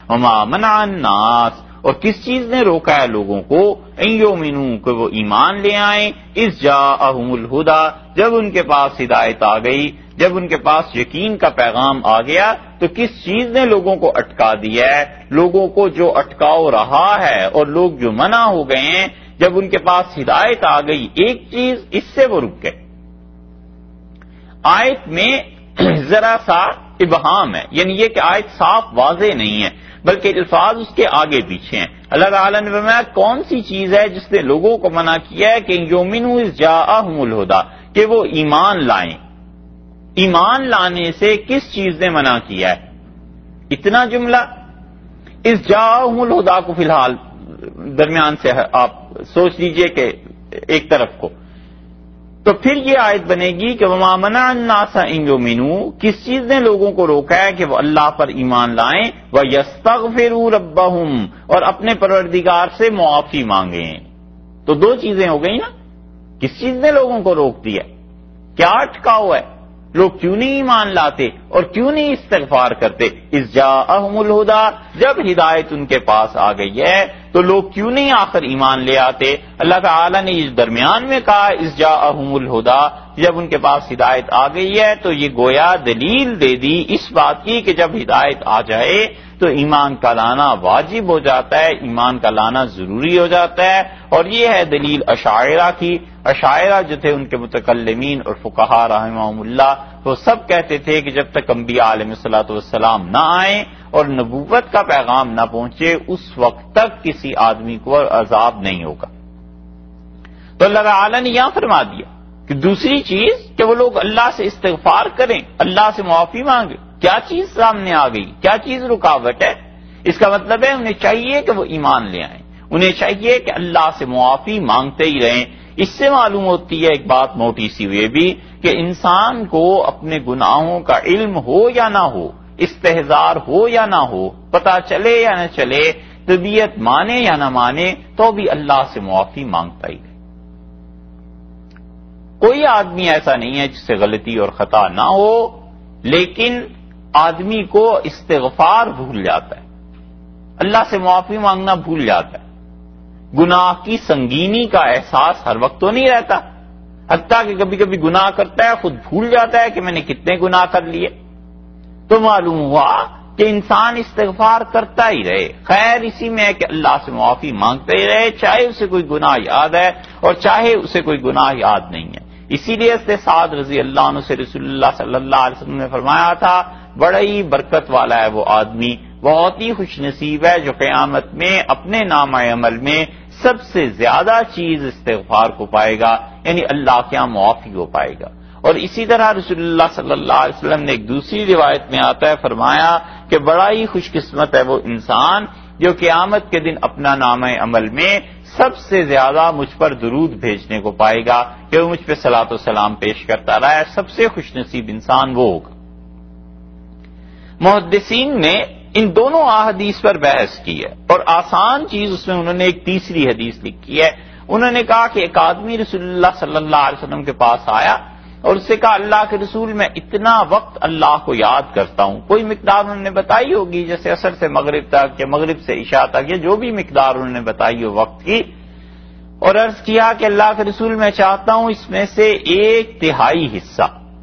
وما منع الناس، اور کس چیز نے روکا ہے لوگوں کو، ان یؤمنوا کہ وہ ایمان لے آئیں، اذ جاءہم الہدی جب ان کے پاس ہدایت آ گئی، جب ان کے پاس یقین کا پیغام آ گیا، تو کس چیز نے لوگوں کو اٹکا دیا ہے؟ لوگوں کو جو اٹکاؤ رہا ہے اور لوگ جو منع ہو گئے ہیں، جب ان کے پاس ہدایت آ گئی ایک چیز، اس سے وہ رک گئے۔ آیت میں ذرا سا ابہام ہے، یعنی یہ کہ آیت صاف واضح نہیں ہے بلکہ الفاظ اس کے آگے پیچھے ہیں۔ اللہ تعالیٰ نے فرمایا کون سی چیز ہے جس نے لوگوں کو منع کیا ہے کہ یؤمنوا اذ جاءہم الہدی، کہ وہ ایمان لائیں۔ ایمان لانے سے کس چیز نے منع کیا ہے؟ اتنا جملہ اذ جاءہم الہدی کو فی الحال درمیان سے آپ سوچ لیجئے کہ ایک طرف کو، تو پھر یہ آیت بنے گی کہ وما منع الناس ان یؤمنوا، کس چیز نے لوگوں کو روکا ہے کہ وہ اللہ پر ایمان لائیں، ویستغفروا ربہم، اور اپنے پروردگار سے معافی مانگیں۔ تو دو چیزیں ہو گئی نا، کس چیز نے لوگوں کو روک دیا، کیا اٹکاؤ ہے، لوگ کیوں نہیں ایمان لاتے اور کیوں نہیں استغفار کرتے؟ اذ جاءہم الہدی، جب ہدایت ان کے پاس آ گئی ہے تو لوگ کیوں نہیں آخر ایمان لے آتے؟ اللہ تعالیٰ نے اس درمیان میں کہا اذ جاءہم الہدی، جب ان کے پاس ہدایت آ گئی ہے تو یہ گویا دلیل دے دی اس بات کی کہ جب ہدایت آ جائے تو ایمان کا لانا واجب ہو جاتا ہے، ایمان کا لانا ضروری ہو جاتا ہے، اور یہ ہے دلیل اشاعرہ کی۔ اشاعرہ جو تھے ان کے متکلمین اور فقہا رحمہم اللہ، وہ سب کہتے تھے کہ جب تک انبیاء علیہ الصلوۃ والسلام نہ آئیں اور نبوت کا پیغام نہ پہنچے اس وقت تک کسی آدمی کو عذاب نہیں ہوگا۔ تو اللہ تعالیٰ نے یہاں فرما دیا کہ دوسری چیز کہ وہ لوگ اللہ سے استغفار کریں، اللہ سے معافی مانگیں۔ کیا چیز سامنے آ گئی، کیا چیز رکاوٹ ہے؟ اس کا مطلب ہے انہیں چاہیے کہ وہ ایمان لے آئیں، انہیں چاہیے کہ اللہ سے معافی مانگتے ہی رہیں۔ اس سے معلوم ہوتی ہے ایک بات موٹی سی ہوئی بھی کہ انسان کو اپنے گناہوں کا علم ہو یا نہ ہو، استحضار ہو یا نہ ہو، پتہ چلے یا نہ چلے، طبیعت مانے یا نہ مانے، تو بھی اللہ سے معافی مانگتا ہی رہے۔ کوئی آدمی ایسا نہیں ہے جس سے غلطی اور خطا نہ ہو، لیکن آدمی کو استغفار بھول جاتا ہے، اللہ سے معافی مانگنا بھول جاتا ہے، گناہ کی سنگینی کا احساس ہر وقت تو نہیں رہتا، حتیٰ کہ کبھی کبھی گناہ کرتا ہے خود بھول جاتا ہے کہ میں نے کتنے گناہ کر لیے۔ تو معلوم ہوا کہ انسان استغفار کرتا ہی رہے، خیر اسی میں ہے کہ اللہ سے معافی مانگتا ہی رہے، چاہے اسے کوئی گناہ یاد ہے اور چاہے اسے کوئی گناہ یاد نہیں ہے۔ اسی لیے سعد رضی اللہ عنہ سے رسول اللہ صلی اللہ علیہ وسلم نے فرمایا تھا بڑا ہی برکت والا ہے وہ آدمی، بہت ہی خوش نصیب ہے جو قیامت میں اپنے نامہ عمل میں سب سے زیادہ چیز استغفار کو پائے گا، یعنی اللہ کے یہاں معافی ہو پائے گا۔ اور اسی طرح رسول اللہ صلی اللہ علیہ وسلم نے ایک دوسری روایت میں آتا ہے، فرمایا کہ بڑا ہی خوش قسمت ہے وہ انسان جو قیامت کے دن اپنا نامہ عمل میں سب سے زیادہ مجھ پر درود بھیجنے کو پائے گا کہ وہ مجھ پہ صلاۃ و سلام پیش کرتا رہا ہے، سب سے خوش نصیب انسان وہ ہوگا۔ محدثین نے ان دونوں احادیث پر بحث کی ہے اور آسان چیز اس میں انہوں نے ایک تیسری حدیث لکھی ہے۔ انہوں نے کہا کہ ایک آدمی رسول اللہ صلی اللہ علیہ وسلم کے پاس آیا اور اس سے کہا اللہ کے رسول میں اتنا وقت اللہ کو یاد کرتا ہوں، کوئی مقدار انہوں نے بتائی ہوگی جیسے عصر سے مغرب تک یا مغرب سے عشاء تک یا جو بھی مقدار انہوں نے بتائی ہو وقت کی، اور عرض کیا کہ اللہ کے رسول میں چاہتا ہوں اس میں سے 1/3 حصہ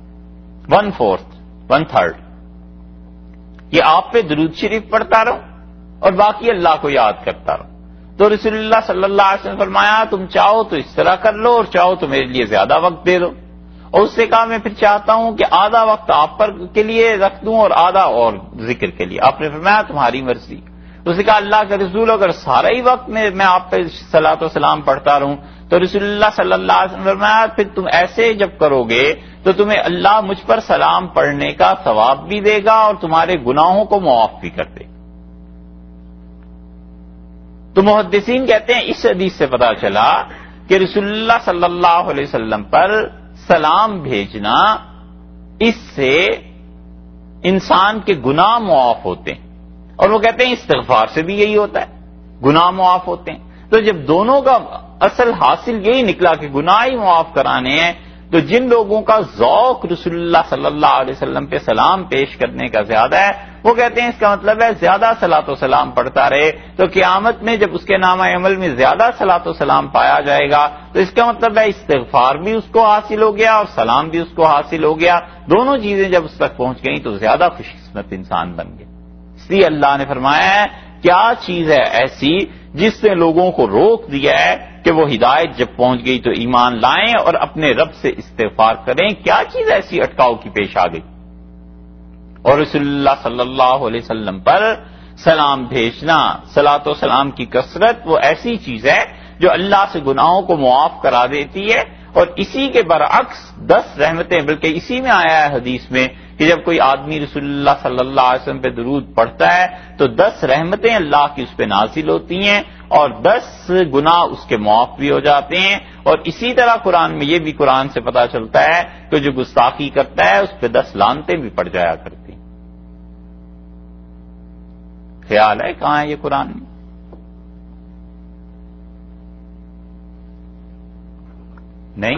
1/3 یہ آپ پہ درود شریف پڑھتا رہوں اور باقی اللہ کو یاد کرتا رہوں۔ تو رسول اللہ صلی اللہ علیہ وسلم نے فرمایا تم چاہو تو اس طرح کر لو اور چاہو تو میرے لیے زیادہ وقت دے دو، اور اس سے کہا میں پھر چاہتا ہوں کہ آدھا وقت آپ پر کے لیے رکھ دوں اور آدھا اور ذکر کے لیے۔ آپ نے فرمایا تمہاری مرضی۔ اس نے کہا اللہ کے رسول اگر سارا ہی وقت میں آپ پہ صلاۃ و سلام پڑھتا رہوں، تو رسول اللہ صلی اللہ علیہ وسلم نے فرمایا پھر تم ایسے جب کرو گے تو تمہیں اللہ مجھ پر سلام پڑھنے کا ثواب بھی دے گا اور تمہارے گناہوں کو معاف بھی کر دے گا۔ تو محدثین کہتے ہیں اس حدیث سے پتہ چلا کہ رسول اللہ صلی اللہ علیہ وسلم پر سلام بھیجنا اس سے انسان کے گناہ معاف ہوتے ہیں، اور وہ کہتے ہیں استغفار سے بھی یہی ہوتا ہے، گناہ معاف ہوتے ہیں۔ تو جب دونوں کا اصل حاصل یہی نکلا کہ گناہ ہی معاف کرانے ہیں، تو جن لوگوں کا ذوق رسول اللہ صلی اللہ علیہ وسلم پہ سلام پیش کرنے کا زیادہ ہے وہ کہتے ہیں اس کا مطلب ہے زیادہ صلاۃ و سلام پڑھتا رہے، تو قیامت میں جب اس کے نامہ عمل میں زیادہ صلاۃ و سلام پایا جائے گا تو اس کا مطلب ہے استغفار بھی اس کو حاصل ہو گیا اور سلام بھی اس کو حاصل ہو گیا، دونوں چیزیں جب اس تک پہنچ گئیں تو زیادہ خوش قسمت انسان بن گئے۔ اس لیے اللہ نے فرمایا ہے کیا چیز ہے ایسی جس نے لوگوں کو روک دیا ہے کہ وہ ہدایت جب پہنچ گئی تو ایمان لائیں اور اپنے رب سے استغفار کریں، کیا چیز ایسی اٹکاؤ کی پیش آ گئی؟ اور رسول اللہ صلی اللہ علیہ وسلم پر سلام بھیجنا، صلاۃ و سلام کی کثرت وہ ایسی چیز ہے جو اللہ سے گناہوں کو معاف کرا دیتی ہے، اور اسی کے برعکس 10 رحمتیں، بلکہ اسی میں آیا ہے حدیث میں کہ جب کوئی آدمی رسول اللہ صلی اللہ علیہ وسلم پہ درود پڑھتا ہے تو 10 رحمتیں اللہ کی اس پہ نازل ہوتی ہیں اور 10 گناہ اس کے معاف بھی ہو جاتے ہیں، اور اسی طرح قرآن میں یہ بھی قرآن سے پتا چلتا ہے کہ جو گستاخی کرتا ہے اس پہ 10 لعنتیں بھی پڑ جایا کرتی ہیں۔ خیال ہے کہاں ہے یہ قرآن میں؟ نہیں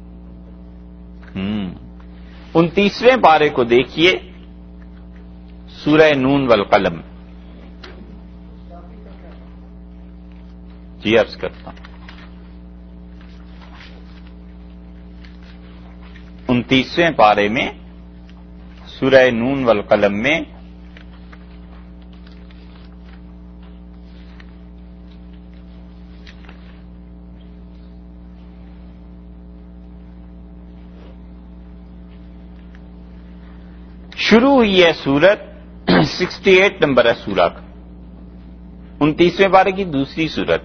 29ویں پارے کو دیکھیے، سورہ نون والقلم۔ جی عرض کرتا ہوں 29ویں پارے میں سورہ نون والقلم میں شروع ہوئی ہے سورت 68 نمبر ہے سورہ کا، 29ویں پارے کی دوسری سورت۔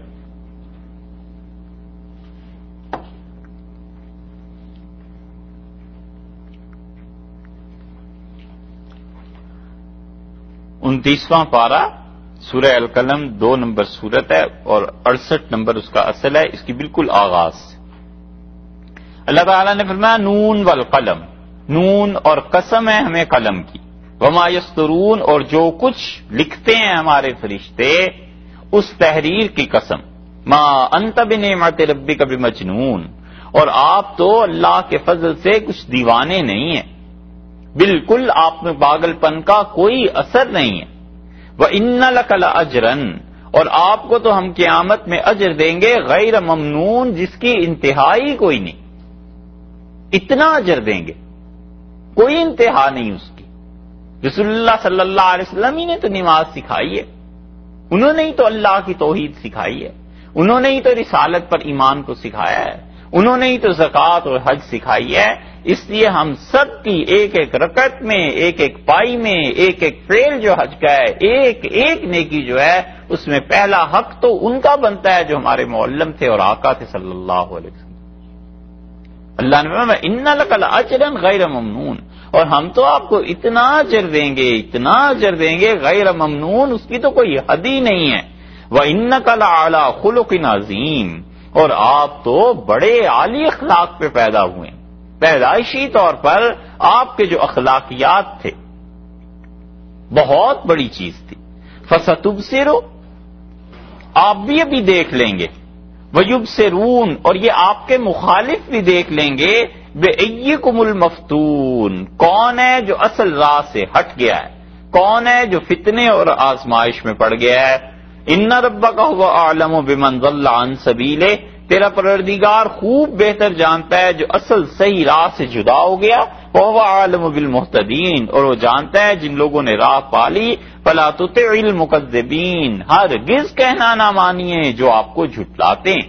انتیسواں پارہ سورہ القلم 2 نمبر سورت ہے اور 68 نمبر اس کا اصل ہے، اس کی بالکل آغاز سے اللہ تعالیٰ نے فرمایا نون والقلم، نون اور قسم ہے ہمیں قلم کی، وما یسطرون اور جو کچھ لکھتے ہیں ہمارے فرشتے اس تحریر کی قسم، ما انت بنعمت ربک بمجنون اور آپ تو اللہ کے فضل سے کچھ دیوانے نہیں ہیں، بالکل آپ میں پاگل پن کا کوئی اثر نہیں ہے، وَإِنَّ لَكَ لَأَجْرًا اور آپ کو تو ہم قیامت میں اجر دیں گے غیر ممنون جس کی انتہائی کوئی نہیں، اتنا اجر دیں گے کوئی انتہا نہیں اس کی۔ رسول اللہ صلی اللہ علیہ وسلم ہی نے تو نماز سکھائی ہے، انہوں نے ہی تو اللہ کی توحید سکھائی ہے، انہوں نے ہی تو رسالت پر ایمان کو سکھایا ہے، انہوں نے ہی تو زکوٰۃ اور حج سکھائی ہے، اس لیے ہم سب کی ایک ایک رکعت میں، ایک ایک پائی میں، ایک ایک فعل جو حج کا ہے، ایک ایک نیکی جو ہے اس میں پہلا حق تو ان کا بنتا ہے جو ہمارے معلم تھے اور آقا تھے صلی اللہ علیہ وسلم۔ اللہ نے فرمایا اِنَّ لَكَ لَأَجْرًا غَيْرَ مَمْنُونٍ اور ہم تو آپ کو اتنا اجر دیں گے، اتنا اجر دیں گے غیر ممنون اس کی تو کوئی حد ہی نہیں ہے، وَإِنَّكَ لَعَلَىٰ خُلُقٍ عَظِيمٍ اور آپ تو بڑے عالی اخلاق پہ پیدا ہوئے، پیدائشی طور پر آپ کے جو اخلاقیات تھے بہت بڑی چیز تھی، فَسَتُبْصِرُ آپ بھی ابھی دیکھ لیں گے، وَيُبْصِرُونَ اور یہ آپ کے مخالف بھی دیکھ لیں گے، بِأَيِّكُمُ الْمَفْتُونُ کون ہے جو اصل راہ سے ہٹ گیا ہے، کون ہے جو فتنے اور آزمائش میں پڑ گیا ہے۔ اِنَّ رَبَّكَ هُوَ أَعْلَمُ بِمَنْ ضَلَّ عَنْ سَبِيلِهِ تیرا پروردگار خوب بہتر جانتا ہے جو اصل صحیح راہ سے جدا ہو گیا، وَهُوَ أَعْلَمُ بِالْمُهْتَدِينَ اور وہ جانتا ہے جن لوگوں نے راہ پالی، فَلَا تُطِعِ الْمُكَذِّبِينَ ہرگز کہنا نہ مانیے جو آپ کو جھٹلاتے ہیں۔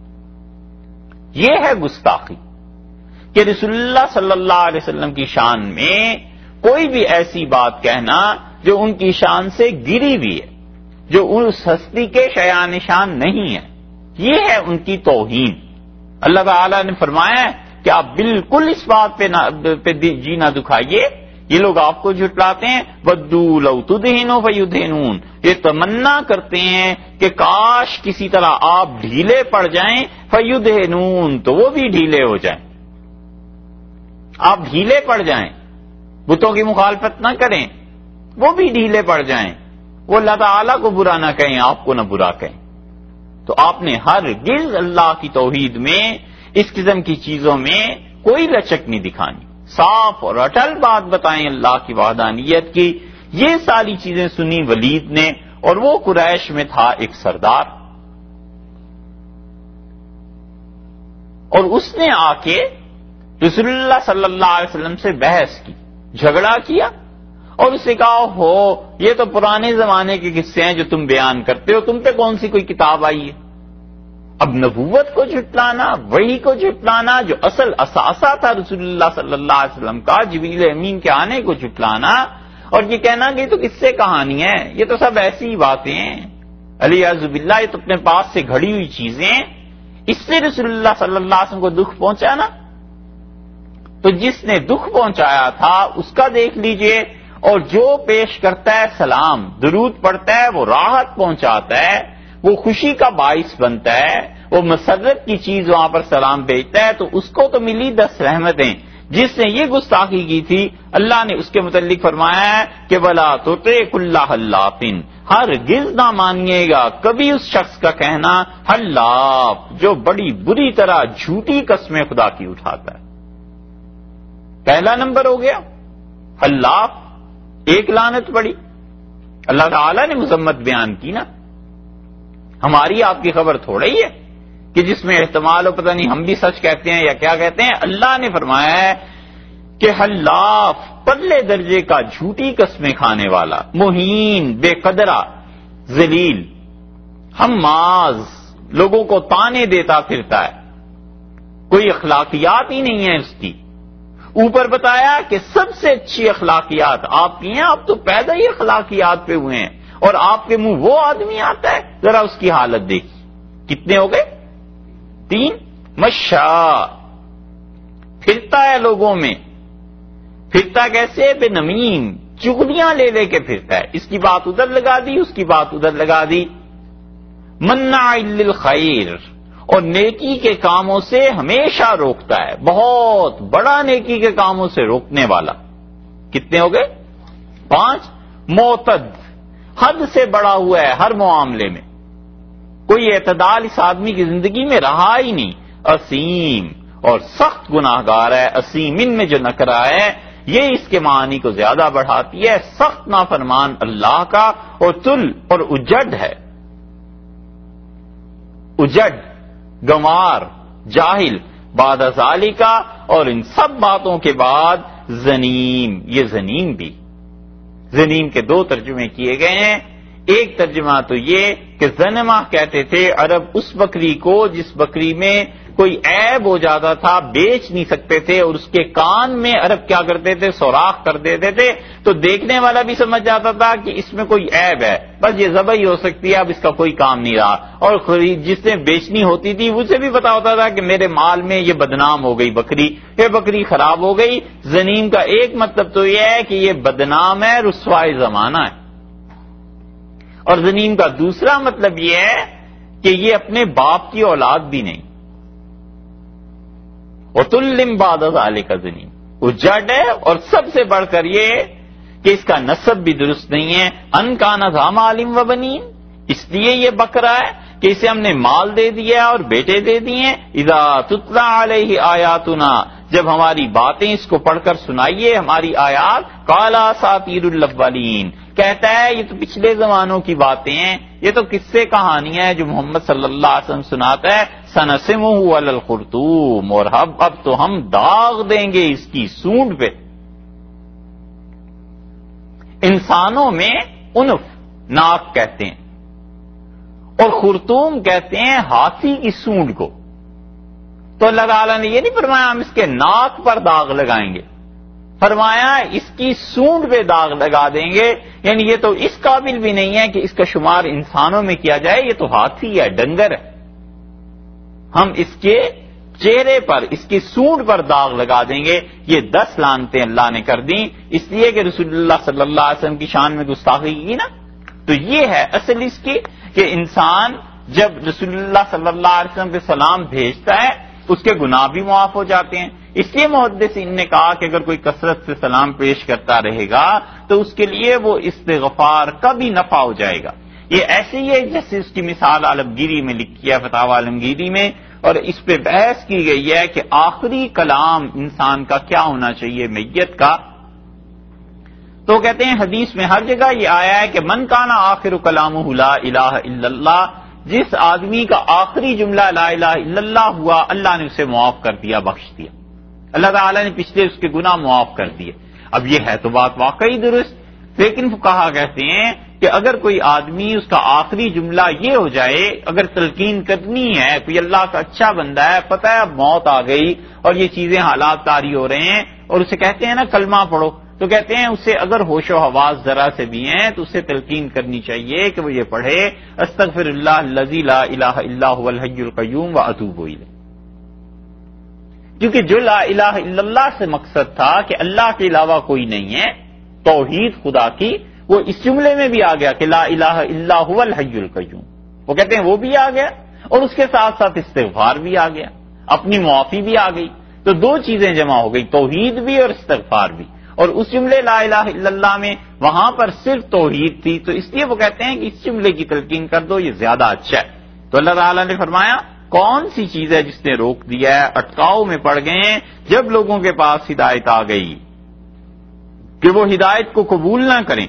یہ ہے گستاخی کہ رسول اللہ صلی اللہ علیہ وسلم کی شان میں کوئی بھی ایسی بات کہنا جو ان کی شان سے گری ہوئی ہے، جو اس ہستی کے شایان شان نہیں ہے، یہ ہے ان کی توہین۔ اللہ تعالی نے فرمایا ہے کہ آپ بالکل اس بات پہ جی نہ دکھائیے، یہ لوگ آپ کو جھٹلاتے ہیں، وَدُّوا لَوْ تُدْهِنُوا فَيُدْهِنُونَ یہ تمنا کرتے ہیں کہ کاش کسی طرح آپ ڈھیلے پڑ جائیں، فَيُدْهِنُونَ تو وہ بھی ڈھیلے ہو جائیں، آپ ڈھیلے پڑ جائیں، بتوں کی مخالفت نہ کریں، وہ بھی ڈھیلے پڑ جائیں، وہ اللہ تعالیٰ کو برا نہ کہیں، آپ کو نہ برا کہیں۔ تو آپ نے ہرگز اللہ کی توحید میں اس قسم کی چیزوں میں کوئی لچک نہیں دکھانی، صاف اور اٹل بات بتائیں اللہ کی وحدانیت کی. یہ ساری چیزیں سنی ولید نے، اور وہ قریش میں تھا ایک سردار، اور اس نے آ کے رسول اللہ صلی اللہ علیہ وسلم سے بحث کی، جھگڑا کیا، اور اسے کہا ہو یہ تو پرانے زمانے کے قصے ہیں جو تم بیان کرتے ہو، تم پہ کون سی کوئی کتاب آئی ہے؟ اب نبوت کو جھٹلانا، وحی کو جھٹلانا، جو اصل اثاثہ تھا رسول اللہ صلی اللہ علیہ وسلم کا، جبریل امین کے آنے کو جھٹلانا، اور یہ کہنا کہ یہ تو کس سے کہانی ہے، یہ تو سب ایسی ہی باتیں ہیں، علیہ باللہ، یہ تو اپنے پاس سے گھڑی ہوئی چیزیں. اس سے رسول اللہ صلی اللہ علیہ وسلم کو دکھ پہنچا نا. تو جس نے دکھ پہنچایا تھا اس کا دیکھ لیجئے، اور جو پیش کرتا ہے سلام، درود پڑھتا ہے، وہ راحت پہنچاتا ہے، وہ خوشی کا باعث بنتا ہے، وہ مسرت کی چیز وہاں پر سلام بھیجتا ہے، تو اس کو تو ملی 10 رحمتیں. جس نے یہ گستاخی کی تھی، اللہ نے اس کے متعلق فرمایا ہے کہ وَلَا تُطِعْ كُلَّ حَلَّافٍ، ہرگز نہ مانیے گا کبھی اس شخص کا کہنا حلاف، جو بڑی بری طرح جھوٹی قسمیں خدا کی اٹھاتا ہے. پہلا نمبر ہو گیا حلاف، ایک لعنت پڑی. اللہ تعالی نے مذمت بیان کی نا، ہماری آپ کی خبر تھوڑا ہی ہے کہ جس میں احتمال ہو پتہ نہیں ہم بھی سچ کہتے ہیں یا کیا کہتے ہیں. اللہ نے فرمایا ہے کہ حلاف، پرلے درجے کا جھوٹی قسمیں کھانے والا، مہین، بے قدرہ، ذلیل، ہماز، لوگوں کو طعنے دیتا پھرتا ہے، کوئی اخلاقیات ہی نہیں ہے اس کی. اوپر بتایا کہ سب سے اچھی اخلاقیات آپ کی ہیں، آپ تو پیدا ہی اخلاقیات پہ ہوئے ہیں، اور آپ کے منہ وہ آدمی آتا ہے، ذرا اس کی حالت دیکھیے. کتنے ہو گئے؟ 3. مشاء، پھرتا ہے لوگوں میں. پھرتا کیسے؟ بے نمیم، چغلیاں لے لے کے پھرتا ہے، اس کی بات ادھر لگا دی، اس کی بات ادھر لگا دی. مناع للخیر، اور نیکی کے کاموں سے ہمیشہ روکتا ہے، بہت بڑا نیکی کے کاموں سے روکنے والا. کتنے ہو گئے؟ 5. معتد، حد سے بڑا ہوا ہے ہر معاملے میں، کوئی اعتدال اس آدمی کی زندگی میں رہا ہی نہیں. اسیم، اور سخت گناہگار ہے. اسیم ان میں جو نکرہ ہے یہ اس کے معنی کو زیادہ بڑھاتی ہے، سخت نافرمان اللہ کا، اور تل اور اجڑ ہے. اجڑ، گنوار، جاہل، بعد ذالک، اور ان سب باتوں کے بعد زنیم. یہ زنیم بھی، زنیم کے 2 ترجمے کیے گئے ہیں. ایک ترجمہ تو یہ کہ زنمہ کہتے تھے عرب اس بکری کو جس بکری میں کوئی عیب ہو جاتا تھا، بیچ نہیں سکتے تھے، اور اس کے کان میں عرب کیا کرتے تھے؟ سوراخ کر دیتے تھے، تو دیکھنے والا بھی سمجھ جاتا تھا کہ اس میں کوئی عیب ہے، بس یہ ذبح ہی ہو سکتی ہے، اب اس کا کوئی کام نہیں رہا. اور جس نے بیچنی ہوتی تھی اسے بھی پتا ہوتا تھا کہ میرے مال میں یہ بدنام ہو گئی بکری، یہ بکری خراب ہو گئی. زنیم کا ایک مطلب تو یہ ہے کہ یہ بدنام ہے، رسوائے زمانہ ہے. اور زنیم کا دوسرا مطلب یہ ہے کہ یہ اپنے باپ کی اولاد بھی نہیں. وَتُلِّمْ بَعْدَ ذَلِكَ زنیم، اجڑ ہے، اور سب سے بڑھ کر یہ کہ اس کا نسب بھی درست نہیں ہے. ان کان ذا مال و بنین، اس لیے یہ بکرا ہے کہ اسے ہم نے مال دے دیا اور بیٹے دے دیے. اذا تتلی علیہ آیاتنا، جب ہماری باتیں اس کو پڑھ کر سنائیے، ہماری آیات، قال اساطیر الاولین، کہتا ہے یہ تو پچھلے زمانوں کی باتیں ہیں، یہ تو قصے کہانیاں ہیں جو محمد صلی اللہ علیہ وسلم سناتا ہے. سنسمہ علی الخرطوم، اور اب تو ہم داغ دیں گے اس کی سونڈ پہ. انسانوں میں انف ناک کہتے ہیں، اور خرطوم کہتے ہیں ہاتھی کی سونڈ کو. تو اللہ تعالیٰ نے یہ نہیں فرمایا ہم اس کے ناک پر داغ لگائیں گے، فرمایا اس کی سونڈ پہ داغ لگا دیں گے. یعنی یہ تو اس قابل بھی نہیں ہے کہ اس کا شمار انسانوں میں کیا جائے، یہ تو ہاتھی ہے، ڈنگر ہے. ہم اس کے چہرے پر، اس کی سونڈ پر داغ لگا دیں گے. یہ 10 لعنتیں اللہ نے کر دیں، اس لیے کہ رسول اللہ صلی اللہ علیہ وسلم کی شان میں گستاخی کی نا. تو یہ ہے اصل اس کی کہ انسان جب رسول اللہ صلی اللہ علیہ وسلم پہ سلام بھیجتا ہے اس کے گناہ بھی معاف ہو جاتے ہیں. اس لیے محدثین نے کہا کہ اگر کوئی کثرت سے سلام پیش کرتا رہے گا تو اس کے لیے وہ استغفار کا بھی نفع ہو جائے گا. یہ ایسے ہی ہے جیسے اس کی مثال عالمگیری میں لکھی ہے، فتاوی عالمگیری میں. اور اس پہ بحث کی گئی ہے کہ آخری کلام انسان کا کیا ہونا چاہیے میت کا. تو کہتے ہیں حدیث میں ہر جگہ یہ آیا ہے کہ من کانا آخر کلامہ لا الہ الا اللہ، جس آدمی کا آخری جملہ لا الہ الا اللہ ہوا اللہ نے اسے معاف کر دیا، بخش دیا. اللہ تعالیٰ نے پچھلے اس کے گناہ معاف کر دیے. اب یہ ہے تو بات واقعی درست، لیکن فقہا کہتے ہیں کہ اگر کوئی آدمی اس کا آخری جملہ یہ ہو جائے، اگر تلقین کرنی ہے، کوئی اللہ کا اچھا بندہ ہے، پتہ ہے اب موت آ گئی اور یہ چیزیں حالات طاری ہو رہے ہیں، اور اسے کہتے ہیں نا کلمہ پڑھو، تو کہتے ہیں اسے اگر ہوش و حواس ذرا سے بھی ہیں تو اسے تلقین کرنی چاہیے کہ وہ یہ پڑھے استغفر اللہ الذی لا الہ الا هو الحی القیوم واتوب الیہ. کیونکہ جو لا الہ الا اللہ سے مقصد تھا کہ اللہ کے علاوہ کوئی نہیں ہے، توحید خدا کی، وہ اس جملے میں بھی آ گیا کہ لا الہ الا هو الحی القیوم. وہ کہتے ہیں وہ بھی آ گیا اور اس کے ساتھ ساتھ استغفار بھی آ گیا، اپنی معافی بھی آ گئی. تو دو چیزیں جمع ہو گئی، توحید بھی اور استغفار بھی. اور اس جملے لا الہ الا اللہ میں وہاں پر صرف توحید تھی، تو اس لیے وہ کہتے ہیں کہ اس جملے کی تلقین کر دو، یہ زیادہ اچھا ہے. تو اللہ تعالیٰ نے فرمایا کون سی چیز ہے جس نے روک دیا ہے، اٹکاؤ میں پڑ گئے ہیں جب لوگوں کے پاس ہدایت آ گئی کہ وہ ہدایت کو قبول نہ کریں.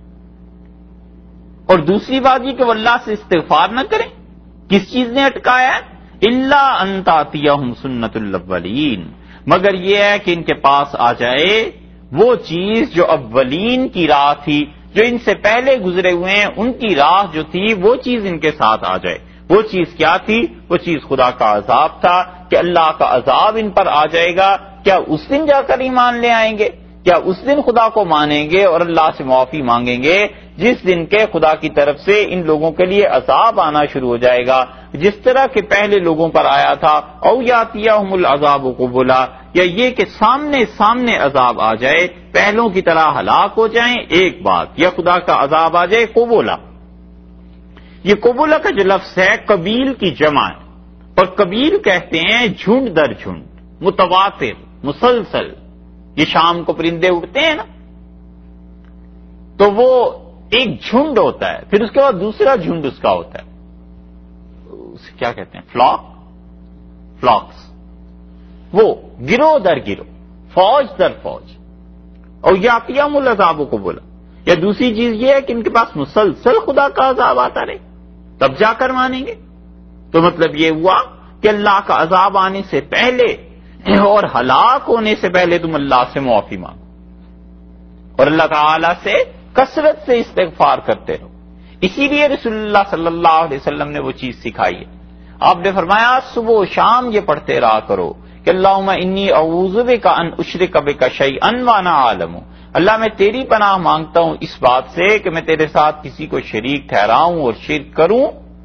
اور دوسری بات یہ کہ وہ اللہ سے استغفار نہ کریں. کس چیز نے اٹکایا ہے؟ الا ان تاتیہم سنت الاولین، مگر یہ ہے کہ ان کے پاس آ جائے وہ چیز جو اولین کی راہ تھی، جو ان سے پہلے گزرے ہوئے ہیں ان کی راہ جو تھی وہ چیز ان کے ساتھ آ جائے. وہ چیز کیا تھی؟ وہ چیز خدا کا عذاب تھا کہ اللہ کا عذاب ان پر آ جائے گا. کیا اس دن جا کر ایمان لے آئیں گے؟ کیا اس دن خدا کو مانیں گے اور اللہ سے معافی مانگیں گے جس دن کے خدا کی طرف سے ان لوگوں کے لیے عذاب آنا شروع ہو جائے گا جس طرح کہ پہلے لوگوں پر آیا تھا؟ او یاتیہم العذاب قبلا، یا یہ کہ سامنے سامنے عذاب آ جائے، پہلوں کی طرح ہلاک ہو جائیں، ایک بات، یا خدا کا عذاب آ جائے قبولا. یہ قبولا کا جو لفظ ہے قبیل کی جمع ہے، اور قبیل کہتے ہیں جھنڈ در جھنڈ، متواتر، مسلسل. یہ شام کو پرندے اڑتے ہیں نا، تو وہ ایک جھنڈ ہوتا ہے، پھر اس کے بعد دوسرا جھنڈ اس کا ہوتا ہے، اسے کیا کہتے ہیں؟ فلاکس. وہ گروہ در گروہ، فوج در فوج. اور یاتیہم العذاب کو بولا. یا دوسری چیز یہ ہے کہ ان کے پاس مسلسل خدا کا عذاب آتا رہے تب جا کر مانیں گے. تو مطلب یہ ہوا کہ اللہ کا عذاب آنے سے پہلے اور ہلاک ہونے سے پہلے تم اللہ سے معافی مانگو اور اللہ تعالی سے کثرت سے استغفار کرتے رہو. اسی لیے رسول اللہ صلی اللہ علیہ وسلم نے وہ چیز سکھائی ہے. آپ نے فرمایا صبح و شام یہ پڑھتے رہا کرو کہ اللہم انی اعوذ بک ان اشرک بک شیئا وانا اعلم، اللہ میں تیری پناہ مانگتا ہوں اس بات سے کہ میں تیرے ساتھ کسی کو شریک ٹھہراؤں اور شرک کروں،